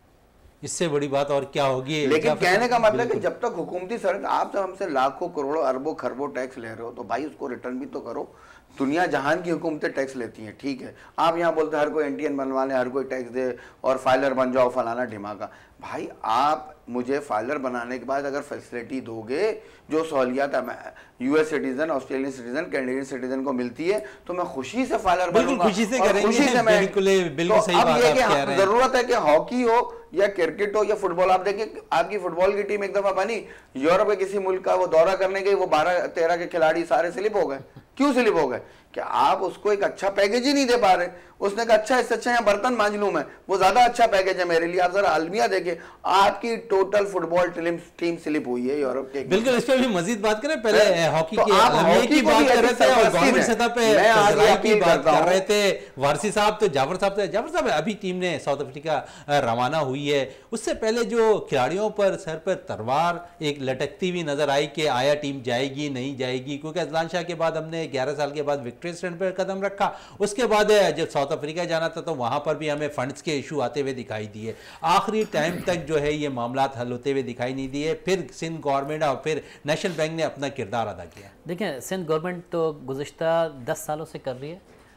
Speaker 1: इससे बड़ी बात और क्या होगी।
Speaker 3: लेकिन कहने का मतलब कि जब तक हुकूमती सरकार, आप जब हमसे लाखों करोड़ों अरबों खरबों टैक्स ले रहे हो तो भाई उसको रिटर्न भी तो करो। दुनिया जहान की हुकूमतें टैक्स लेती हैं, ठीक है। आप यहाँ बोलते हैं हर कोई एनटीएन बनवा ले, हर कोई टैक्स दे और फाइलर बन जाओ फलाना ढिमाका। भाई आप मुझे फाइलर बनाने के बाद अगर फैसिलिटी दोगे जो सहूलियात US citizen, Australian citizen, Canadian citizen को मिलती है तो मैं खुशी से फाइलर बनूंगा,
Speaker 1: खुशी से करेंगे,
Speaker 3: खुशी से मैं
Speaker 1: बिल्कुल सही बात
Speaker 3: आप कह रहे हैं। जरूरत है कि हॉकी हो या क्रिकेट हो या फुटबॉल। आप देखिए आपकी फुटबॉल की टीम एक दफा बनी यूरोप के किसी मुल्क का, वो दौरा करने गई, वो 12-13 के खिलाड़ी सारे स्लिप हो गए। क्यों स्लिप हो गए? कि आप उसको एक अच्छा पैकेज ही नहीं दे पा रहे। उसने कहा अच्छा इससे अच्छा यहाँ बर्तन मांझ लूं मैं, वो ज्यादा अच्छा पैकेज है मेरे लिए। आप जरा अलमिया देखें, आपकी टोटल फुटबॉल टीम स्लिप हुई है यूरोप के।
Speaker 1: बिल्कुल, इस पे भी मजीद बात करें। पहले हॉकी की
Speaker 3: बात कर रहे थे और
Speaker 1: गवर्नमेंट सतह पे की बात कर रहे थे वारसी साहब। तो जाफर साहब अभी टीम ने साउथ अफ्रीका रवाना हुई है, उससे पहले जो खिलाड़ियों पर सर पर तलवार एक लटकती हुई नजर आई कि आया टीम जाएगी नहीं जाएगी, क्योंकि अजलान शाह के बाद हमने 11 साल के बाद विक्ट्री स्टैंड पर कदम रखा। उसके बाद जब साउथ अफ्रीका जाना था तो वहां पर भी हमें फंड्स के इशू आते हुए दिखाई दिए। आखिरी टाइम तक जो है ये मामलात हल होते हुए दिखाई नहीं दिए। फिर सिंध गवर्नमेंट और फिर नेशनल बैंक ने अपना किरदार अदा किया।
Speaker 2: देखें सिंध गवर्नमेंट तो गुज़िश्ता 10 सालों से कर रही है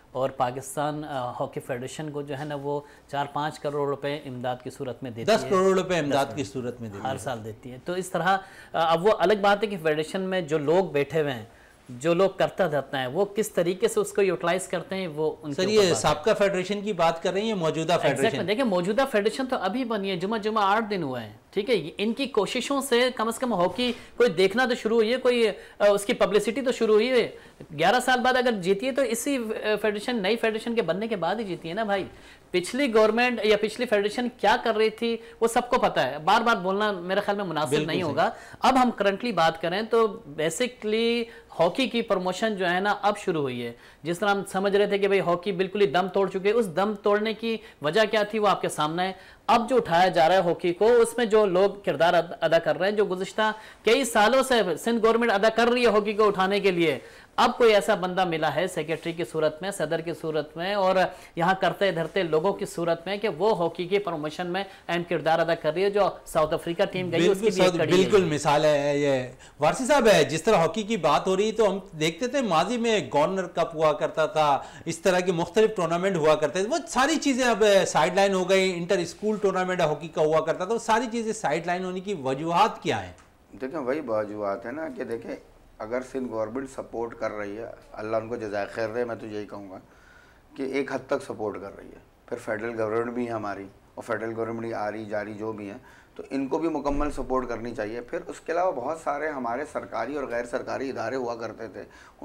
Speaker 2: और पाकिस्तान हॉकी फेडरेशन को जो है ना वो 4-5 करोड़ रुपए इमदाद की सूरत में देती है।
Speaker 1: 10 करोड़ रुपए इमदाद की सूरत में देती है,
Speaker 2: हर साल देती है। तो इस तरह अब वो अलग बात है कि फेडरेशन में जो लोग बैठे हुए हैं, जो लोग करता धरता है, वो किस तरीके से उसको यूटिलाइज करते हैं वो उनके
Speaker 1: सर ये साबका फेडरेशन की बात कर रही है, मौजूदा फेडरेशन?
Speaker 2: देखिए मौजूदा फेडरेशन तो अभी बनी है, जुमा 8 दिन हुए हैं, ठीक है। इनकी कोशिशों से कम हॉकी कोई देखना तो शुरू हुई है, कोई उसकी पब्लिसिटी तो शुरू हुई है। 11 साल बाद अगर जीती है तो इसी फेडरेशन, नई फेडरेशन के बनने के बाद ही जीती है ना भाई। पिछली गवर्नमेंट या पिछली फेडरेशन क्या कर रही थी वो सबको पता है, बार बार बोलना मेरे ख्याल में मुनासिब नहीं होगा। अब हम करंटली बात करें तो बेसिकली हॉकी की प्रमोशन जो है ना अब शुरू हुई है। जिस तरह हम समझ रहे थे कि भाई हॉकी बिल्कुल ही दम तोड़ चुके, उस दम तोड़ने की वजह क्या थी वो आपके सामने है। अब जो उठाया जा रहा है हॉकी को, उसमें जो लोग किरदार अदा कर रहे हैं, जो गुज़िश्ता कई सालों से सिंध गवर्नमेंट अदा कर रही है हॉकी को उठाने के लिए, अब कोई ऐसा बंदा मिला है सेक्रेटरी की सूरत में, सदर की सूरत में और यहाँ करते धरते लोगों की सूरत में कि वो हॉकी के प्रमोशन में अहम किरदार अदा कर रही है। जो साउथ अफ्रीका टीम गई उसकी भी
Speaker 1: बिल्कुल मिसाल है ये वारसी साहब है। जिस तरह हॉकी की बात हो रही तो हम देखते थे माजी में गवर्नर कप हुआ करता था, इस तरह के मुख्तलिफ टूर्नामेंट हुआ करते थे, वो सारी चीज़ें अब साइड लाइन हो गई। इंटर स्कूल टूर्नामेंट हॉकी का हुआ करता था, वो सारी चीज़ें साइड लाइन होने की वजूहत क्या है?
Speaker 3: देखें वही वजूहत है ना कि देखें अगर सिंध गवर्नमेंट सपोर्ट कर रही है, अल्लाह उनको जज़ाए खैर दे, मैं तो यही कहूँगा कि एक हद तक सपोर्ट कर रही है। फिर फेडरल गवर्नमेंट भी है हमारी, और फेडरल गवर्नमेंट आ रही जा रही जो भी है, तो इनको भी मुकम्मल सपोर्ट करनी चाहिए। फिर उसके अलावा बहुत सारे हमारे सरकारी और गैर सरकारी इदारे हुआ करते थे,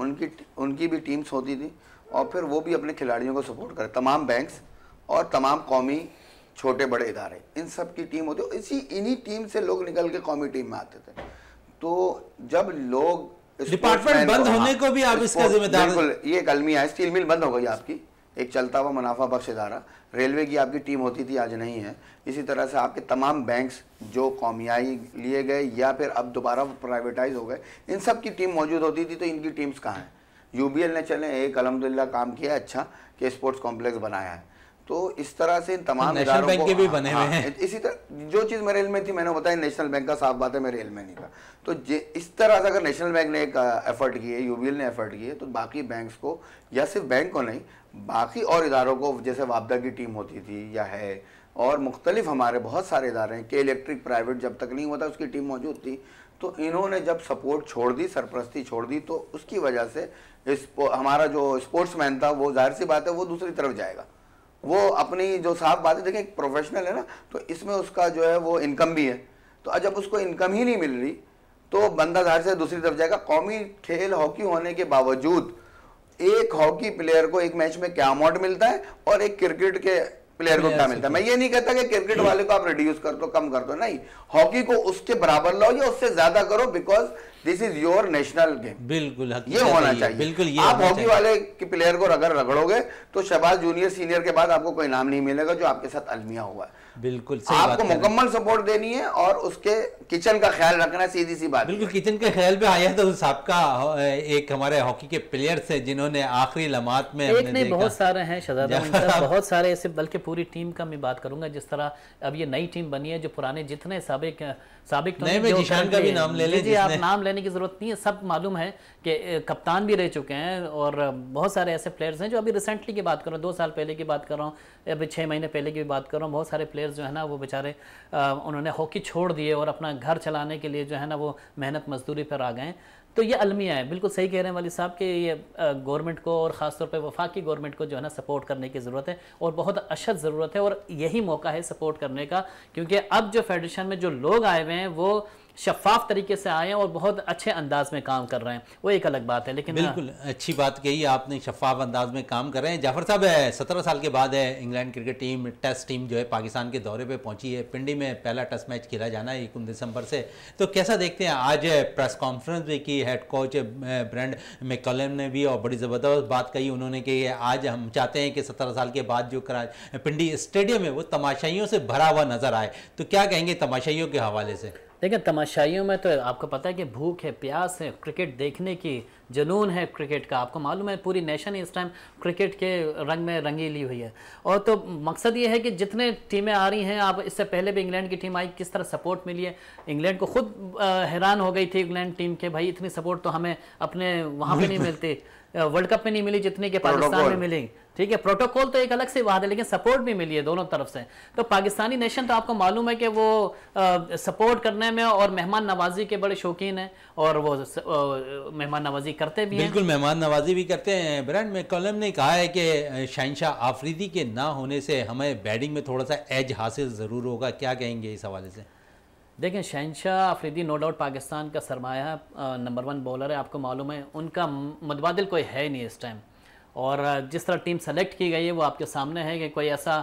Speaker 3: उनकी भी टीम्स होती थी, और फिर वो भी अपने खिलाड़ियों को सपोर्ट करे। तमाम बैंक्स और तमाम कौमी छोटे बड़े इदारे, इन सब की टीम होती, इन्हीं टीम से लोग निकल के कौमी टीम में आते थे। तो जब लोग
Speaker 1: डिपार्टमेंट बंद होने को भी आप इसका जिम्मेदार,
Speaker 3: बिल्कुल ये एक अलमिया है। स्टील मिल बंद हो गई आपकी, एक चलता हुआ मुनाफा बख्श इदारा। रेलवे की आपकी टीम होती थी, आज नहीं है। इसी तरह से आपके तमाम बैंक्स जो कौमियाई लिए गए या फिर अब दोबारा प्राइवेटाइज हो गए, इन सब की टीम मौजूद होती थी। तो इनकी टीम्स कहाँ हैं? यूबीएल ने चले एक अल्हम्दुलिल्लाह काम किया अच्छा कि स्पोर्ट्स कॉम्प्लेक्स बनाया है। तो इस तरह से इन तमाम
Speaker 1: नेशनल बैंक के भी बने हुए हैं।
Speaker 3: इसी तरह जो चीज़ मेरे इल्म में थी मैंने बताया, नेशनल बैंक का साफ बात है मेरे इल्म में नहीं था। तो इस तरह से अगर नेशनल बैंक ने एक एफर्ट किए, यूबीएल ने एफर्ट किए, तो बाकी बैंक्स को, या सिर्फ बैंक को नहीं, बाकी और इदारों को, जैसे वापदा की टीम होती थी या है, और मुख्तलिफ हमारे बहुत सारे इदारे हैं, के इलेक्ट्रिक प्राइवेट जब तक नहीं होता उसकी टीम मौजूद थी। तो इन्होंने जब सपोर्ट छोड़ दी, सरपरस्ती छोड़ दी, तो उसकी वजह से हमारा जो स्पोर्ट्समैन था वो जाहिर सी बात है वो दूसरी तरफ जाएगा। वो अपनी जो साफ बात है, देखें एक प्रोफेशनल है ना, तो इसमें उसका जो है वो इनकम भी है। तो जब उसको इनकम ही नहीं मिल रही तो बंदा जाहिर से दूसरी तरफ जाएगा। कौमी खेल हॉकी होने के बावजूद एक हॉकी प्लेयर को एक मैच में क्या अमाउंट मिलता है और एक क्रिकेट के प्लेयर को क्या मिलता है। मैं ये नहीं कहता कि क्रिकेट वाले को आप रिड्यूस कर दो, कम कर दो, नहीं, हॉकी को उसके बराबर लाओ या उससे ज्यादा करो, because this is your national game.
Speaker 1: बिल्कुल
Speaker 3: ये होना चाहिए।
Speaker 1: बिल्कुल ये
Speaker 3: आप हॉकी वाले के प्लेयर को अगर रगड़ोगे तो शहबाज जूनियर सीनियर के बाद आपको कोई नाम नहीं मिलेगा जो आपके साथ अलमिया हुआ है।
Speaker 1: बिल्कुल सही
Speaker 3: आपको मुकम्मल सपोर्ट देनी है और उसके किचन का ख्याल रखना है, सीधी सी बात।
Speaker 1: बिल्कुल किचन के ख्याल पे आया तो सबका एक हमारे हॉकी के प्लेयर से जिन्होंने आखिरी लम्हात में
Speaker 2: एक नहीं बहुत सारे हैं शहजादा, बहुत सारे ऐसे, बल्कि पूरी टीम का मैं बात करूंगा। जिस तरह अब ये नई टीम बनी है, जो पुराने जितने साबिक तो
Speaker 1: नहीं, मैं जिशान का भी नाम ले लें।
Speaker 2: जी आप नाम लेने की जरूरत नहीं है, सब मालूम है कि कप्तान भी रह चुके हैं और बहुत सारे ऐसे प्लेयर्स हैं जो अभी रिसेंटली की बात कर रहा हूँ, 2 साल पहले की बात कर रहा हूँ, अभी 6 महीने पहले की बात कर रहा हूँ। बहुत सारे प्लेयर्स जो है ना वो बेचारे उन्होंने हॉकी छोड़ दिए और अपना घर चलाने के लिए जो है ना वो मेहनत मजदूरी पर आ गए। तो ये अलमिया है, बिल्कुल सही कह रहे हैं वाली साहब कि ये गवर्नमेंट को और ख़ासतौर पे वफाकी गवर्नमेंट को जो है ना सपोर्ट करने की ज़रूरत है और बहुत अशद ज़रूरत है। और यही मौका है सपोर्ट करने का, क्योंकि अब जो फेडरेशन में जो लोग आए हुए हैं वो शफाफ तरीके से आए हैं और बहुत अच्छे अंदाज में काम कर रहे हैं, वो एक अलग बात है। लेकिन
Speaker 1: बिल्कुल अच्छी बात कही आपने, शफाफ अंदाज में काम कर रहे हैं। जाफर साहब 17 साल के बाद है England cricket team, test team जो है पाकिस्तान के दौरे पे पहुंची है। पिंडी में पहला टेस्ट मैच खेला जाना है 19 दिसंबर से। तो कैसा देखते हैं? आज प्रेस कॉन्फ्रेंस भी की, हेड कोच ब्रेंड मैकलम ने भी और बड़ी ज़बरदस्त बात कही उन्होंने कि आज हम चाहते हैं कि 17 साल के बाद जो पिंडी स्टेडियम है वो तमाशाइयों से भरा हुआ नजर आए। तो क्या कहेंगे तमाशाइयों के हवाले से?
Speaker 2: देखिए तमाशाइयों में तो आपको पता है कि भूख है, प्यास है क्रिकेट देखने की, जुनून है क्रिकेट का। आपको मालूम है पूरी नेशन इस टाइम क्रिकेट के रंग में रंगीली हुई है। और तो मकसद ये है कि जितने टीमें आ रही हैं, आप इससे पहले भी इंग्लैंड की टीम आई, किस तरह सपोर्ट मिली है। इंग्लैंड को खुद हैरान हो गई थी इंग्लैंड टीम के, भाई इतनी सपोर्ट तो हमें अपने वहाँ पे नहीं मिलती, वर्ल्ड कप में नहीं मिली जितनी के पाकिस्तान में मिली। ठीक है, प्रोटोकॉल तो एक अलग से बात है, लेकिन सपोर्ट भी मिली है दोनों तरफ से। तो पाकिस्तानी नेशन तो आपको मालूम है कि वो सपोर्ट करने में और मेहमान नवाजी के बड़े शौकीन हैं, और वो मेहमान नवाजी करते भी हैं।
Speaker 1: बिल्कुल, मेहमान नवाजी भी करते हैं। ब्रांड मैककलम ने कहा है कि शहंशाह आफरीदी के ना होने से हमें बैटिंग में थोड़ा सा एज हासिल ज़रूर होगा। क्या कहेंगे इस हवाले से?
Speaker 2: देखें, शहंशाह आफरीदी नो डाउट पाकिस्तान का सरमाया नंबर 1 बॉलर है। आपको मालूम है उनका मुतबादिल कोई है नहीं इस टाइम, और जिस तरह टीम सेलेक्ट की गई है वो आपके सामने है कि कोई ऐसा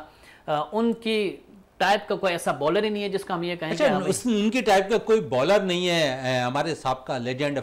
Speaker 2: उनकी टाइप का कोई ऐसा बॉलर ही नहीं है जिसका हम ये कहें।
Speaker 1: अच्छा, उनकी टाइप का कोई बॉलर नहीं है। हमारे साबका legend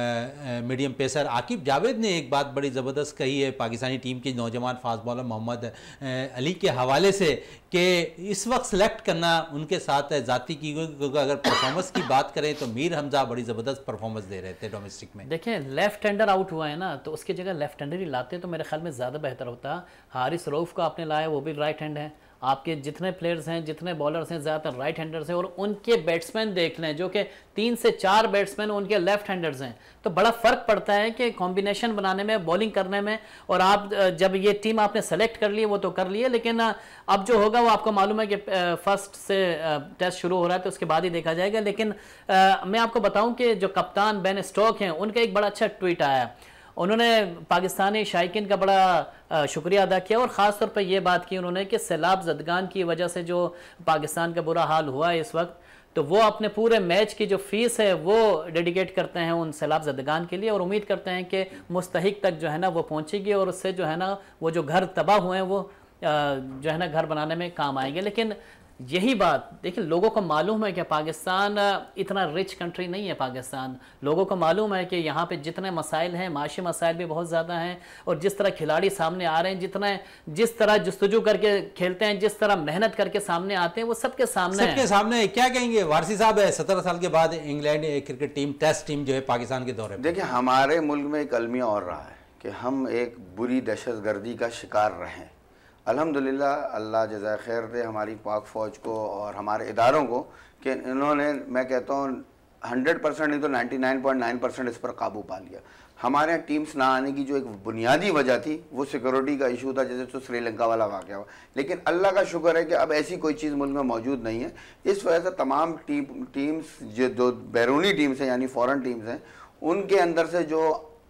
Speaker 1: medium pacer Aqib Javed ने एक बात बड़ी ज़बरदस्त कही है पाकिस्तानी टीम के नौजवान फास्ट बॉलर मोहम्मद अली के हवाले से, कि इस वक्त सेलेक्ट करना उनके साथ ज़ाती की, क्योंकि अगर परफॉर्मेंस की बात करें तो मीर हमजा बड़ी ज़बरदस्त परफॉर्मेंस दे रहे थे डोमेस्टिक में।
Speaker 2: देखें, लेफ्ट हैंडर आउट हुआ है ना, तो उसकी जगह लेफ्ट हैंडर ही लाते तो मेरे ख्याल में ज़्यादा बेहतर होता। हारिस रऊफ को आपने लाया, वो भी राइट हैंड है। आपके जितने प्लेयर्स हैं, जितने बॉलर्स हैं, ज़्यादातर राइट हैंडर्स हैं, और उनके बैट्समैन देख लें जो कि 3 से 4 बैट्समैन उनके लेफ्ट हैंडर्स हैं। तो बड़ा फ़र्क पड़ता है कि कॉम्बिनेशन बनाने में, बॉलिंग करने में। और आप जब ये टीम आपने सेलेक्ट कर ली, वो तो कर ली है, लेकिन अब जो होगा वो आपको मालूम है कि फर्स्ट से टेस्ट शुरू हो रहा है तो उसके बाद ही देखा जाएगा। लेकिन मैं आपको बताऊँ कि जो कप्तान बेन स्टोक हैं, उनका एक बड़ा अच्छा ट्वीट आया। उन्होंने पाकिस्तानी शायकीन का बड़ा शुक्रिया अदा किया, और ख़ास तौर पर यह बात की उन्होंने कि सैलाब ज़दगान की वजह से जो पाकिस्तान का बुरा हाल हुआ है इस वक्त, तो वो अपने पूरे मैच की जो फीस है वो डेडिकेट करते हैं उन सैलाब ज़दगान के लिए, और उम्मीद करते हैं कि मुस्तहिक तक जो है ना वो पहुँचेगी, और उससे जो है ना वो जो घर तबाह हुए हैं वो जो है ना घर बनाने में काम आएंगे। लेकिन यही बात देखिए, लोगों को मालूम है कि पाकिस्तान इतना रिच कंट्री नहीं है। पाकिस्तान, लोगों को मालूम है कि यहाँ पे जितने मसाइल हैं, माशी मसाइल भी बहुत ज़्यादा हैं, और जिस तरह खिलाड़ी सामने आ रहे हैं, जिस तरह जस्तजू करके खेलते हैं, जिस तरह मेहनत करके सामने आते हैं, वो सबके सामने
Speaker 1: है। क्या कहेंगे वारसी साहब, 17 साल के बाद England cricket team, test team जो है पाकिस्तान के दौरे?
Speaker 3: देखिए, हमारे मुल्क में एक अलमिया और रहा है कि हम एक बुरी दहशतगर्दी का शिकार रहे। अल्हम्दुलिल्लाह, अल्लाह जज़ाए खैर दे हमारी पाक फ़ौज को और हमारे इदारों को, कि इन्होंने, मैं कहता हूँ 100% नहीं तो 99.9% इस पर काबू पा लिया। हमारे यहाँ टीम्स ना आने की जो एक बुनियादी वजह थी वो सिक्योरिटी का इशू था, जैसे तो श्रीलंका वाला वाक़या हुआ। लेकिन अल्लाह का शुक्र है कि अब ऐसी कोई चीज़ मुल्क में मौजूद नहीं है। इस वजह से तमाम टीम्स जो बैरूनी टीम्स हैं, यानी फ़ॉरेन टीम्स हैं, उनके अंदर से जो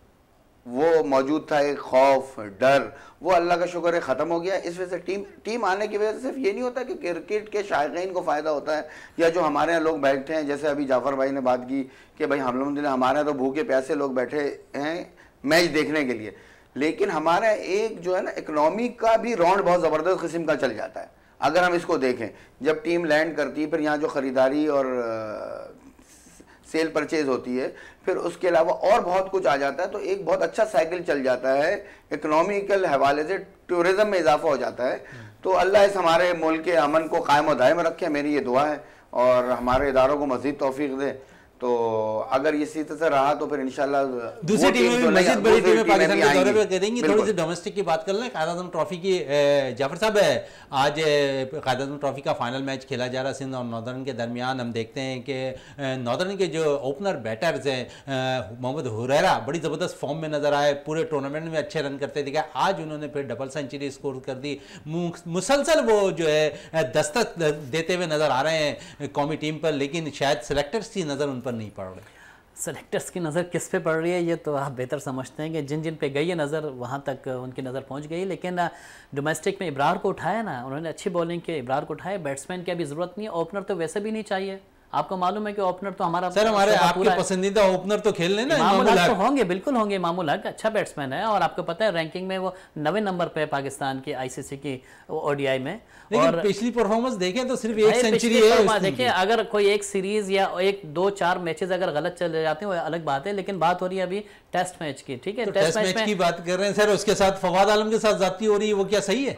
Speaker 3: वो मौजूद था एक खौफ, डर, वो अल्लाह का शुक्र है ख़त्म हो गया। इस वजह से टीम आने की वजह से सिर्फ ये नहीं होता कि क्रिकेट के शायकीन को फ़ायदा होता है, या जो हमारे यहाँ लोग बैठे हैं, जैसे अभी जाफ़र भाई ने बात की कि भाई अल्हम्दुलिल्लाह हमारे यहाँ तो भूखे प्यासे लोग बैठे हैं मैच देखने के लिए, लेकिन हमारा एक जो है ना इकनॉमी का भी राउंड बहुत ज़बरदस्त किस्म का चल जाता है। अगर हम इसको देखें, जब टीम लैंड करती है, फिर यहाँ जो ख़रीदारी और सेल परचेज होती है, फिर उसके अलावा और बहुत कुछ आ जाता है, तो एक बहुत अच्छा साइकिल चल जाता है। इकोनॉमिकल हवाले से टूरिज़्म में इजाफा हो जाता है। तो अल्लाह इस हमारे मुल्क के अमन को कायम और दायम रखे, मेरी ये दुआ है, और हमारे इदारों को मज़ीद तौफीक दे। तो अगर ये इसी तरह से रहा तो फिर इंशाल्लाह
Speaker 1: दूसरी टीमें भी मज़ीद बड़ी टीमें पाकिस्तान के दौरे पे करेंगी। थोड़ी सी डोमेस्टिक की बात कर लें, कायद आज़म ट्रॉफी की। जाफर साहब, आज कायद आज़म ट्रॉफी का फाइनल मैच खेला जा रहा है सिंध और नॉर्दर्न के दरमियान। हम देखते हैं कि नॉर्दर्न के जो ओपनर बैटर्स हैं, मोहम्मद हुरैरा बड़ी ज़बरदस्त फॉर्म में नज़र आए, पूरे टूर्नामेंट में अच्छे रन करते दिखे। आज उन्होंने फिर डबल सेंचुरी स्कोर कर दी। मुसलसल वो जो है दस्तक देते हुए नज़र आ रहे हैं कौमी टीम पर, लेकिन शायद सेलेक्टर्स की नज़र उन पर नहीं पड़ रही।
Speaker 2: सेलेक्टर्स की नज़र किस पे पड़ रही है ये तो आप बेहतर समझते हैं कि जिन जिन पे गई है नज़र, वहाँ तक उनकी नज़र पहुँच गई। लेकिन डोमेस्टिक में इब्रार को उठाया ना, उन्होंने अच्छी बॉलिंग की, इब्रार को उठाया। बैट्समैन की अभी ज़रूरत नहीं है, ओपनर तो वैसे भी नहीं चाहिए। आपको मालूम है कि ओपनर तो हमारा
Speaker 1: सर, हमारे आपके पसंदीदा ओपनर तो खेल लेना,
Speaker 2: इमामुल हक तो होंगे, बिल्कुल होंगे। इमामुल हक अच्छा बैट्समैन है, और आपको पता है रैंकिंग में वो 9वें नंबर पे पाकिस्तान की आईसीसी की ओडीआई में।
Speaker 1: और पिछली परफॉर्मेंस देखें तो सिर्फ एक सेंचुरी है।
Speaker 2: देखिए, अगर कोई एक सीरीज या 1-2-4 मैचेस अगर गलत चले जाते हैं वो अलग बात है, लेकिन बात हो रही है अभी टेस्ट मैच की। ठीक है,
Speaker 1: टेस्ट मैच की बात कर रहे हैं सर, उसके साथ फवाद आलम के साथ जाती हो रही है, वो क्या सही है?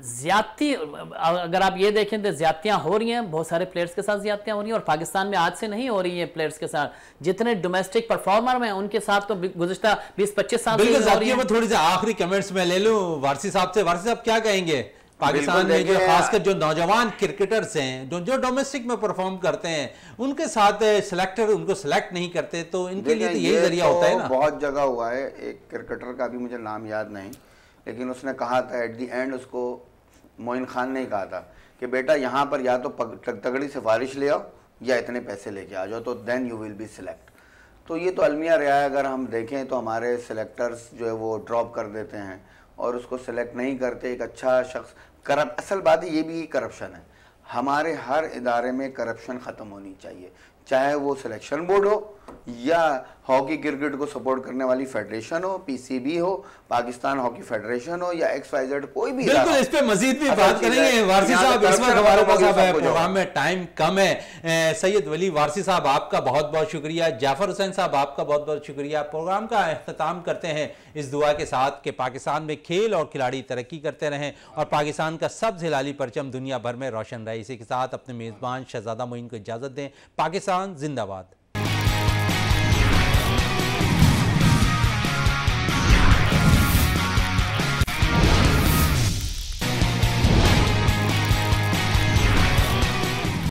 Speaker 2: ज्यादती, अगर आप ये देखें तो ज्यादतियां हो रही हैं, बहुत सारे प्लेयर्स के साथ ज्यादतियां हो रही हैं, और पाकिस्तान में आज से नहीं हो रही हैं प्लेयर्स के साथ, जितने डोमेस्टिक परफॉर्मर हैं उनके साथ तो गुज़िश्ता 20-25 साल से हो रही है।
Speaker 1: थोड़ी सी आखिरी कमेंट्स में ले लूं वारसी साहब से। वारसी साहब क्या कहेंगे पाकिस्तान में जो खासकर जो नौजवान क्रिकेटर्स हैं जो डोमेस्टिक में परफॉर्म करते हैं उनके साथ सिलेक्टर उनको सिलेक्ट नहीं करते, तो इनके लिए तो यही जरिया होता है ना।
Speaker 3: बहुत जगह हुआ है, एक क्रिकेटर का भी मुझे नाम याद नहीं, लेकिन उसने कहा था एट द एंड, उसको मोइन खान ने ही कहा था कि बेटा यहाँ पर या तो तगड़ी सिफारिश ले आओ या इतने पैसे लेके आ जाओ, तो then you will be select. तो ये तो अलमिया रहा है। अगर हम देखें तो हमारे सिलेक्टर्स जो है वो ड्रॉप कर देते हैं और उसको सिलेक्ट नहीं करते। एक अच्छा शख्स असल बात है, ये भी करप्शन है। हमारे हर इदारे में करप्शन ख़त्म होनी चाहिए, चाहे वो सिलेक्शन बोर्ड हो या हॉकी क्रिकेट को सपोर्ट करने वाली फेडरेशन हो, पीसीबी हो, पाकिस्तान हॉकी फेडरेशन हो या XYZ कोई भी।
Speaker 1: बिल्कुल, इस पे मजीद भी बात करेंगे। वारसी साहब, इस वक्त हमारे पास प्रोग्राम में टाइम कम है। सैयद वली वारसी साहब आपका बहुत बहुत शुक्रिया, जाफर हुसैन साहब आपका बहुत बहुत शुक्रिया। प्रोग्राम का अख्ताम करते हैं इस दुआ के साथ कि पाकिस्तान में खेल और खिलाड़ी तरक्की करते रहें और पाकिस्तान का सब्ज़ हिलाली परचम दुनिया भर में रोशन रहे। इसी के साथ अपने मेज़बान शहजादा मोइन को इजाज़त दें। पाकिस्तान जिंदाबाद।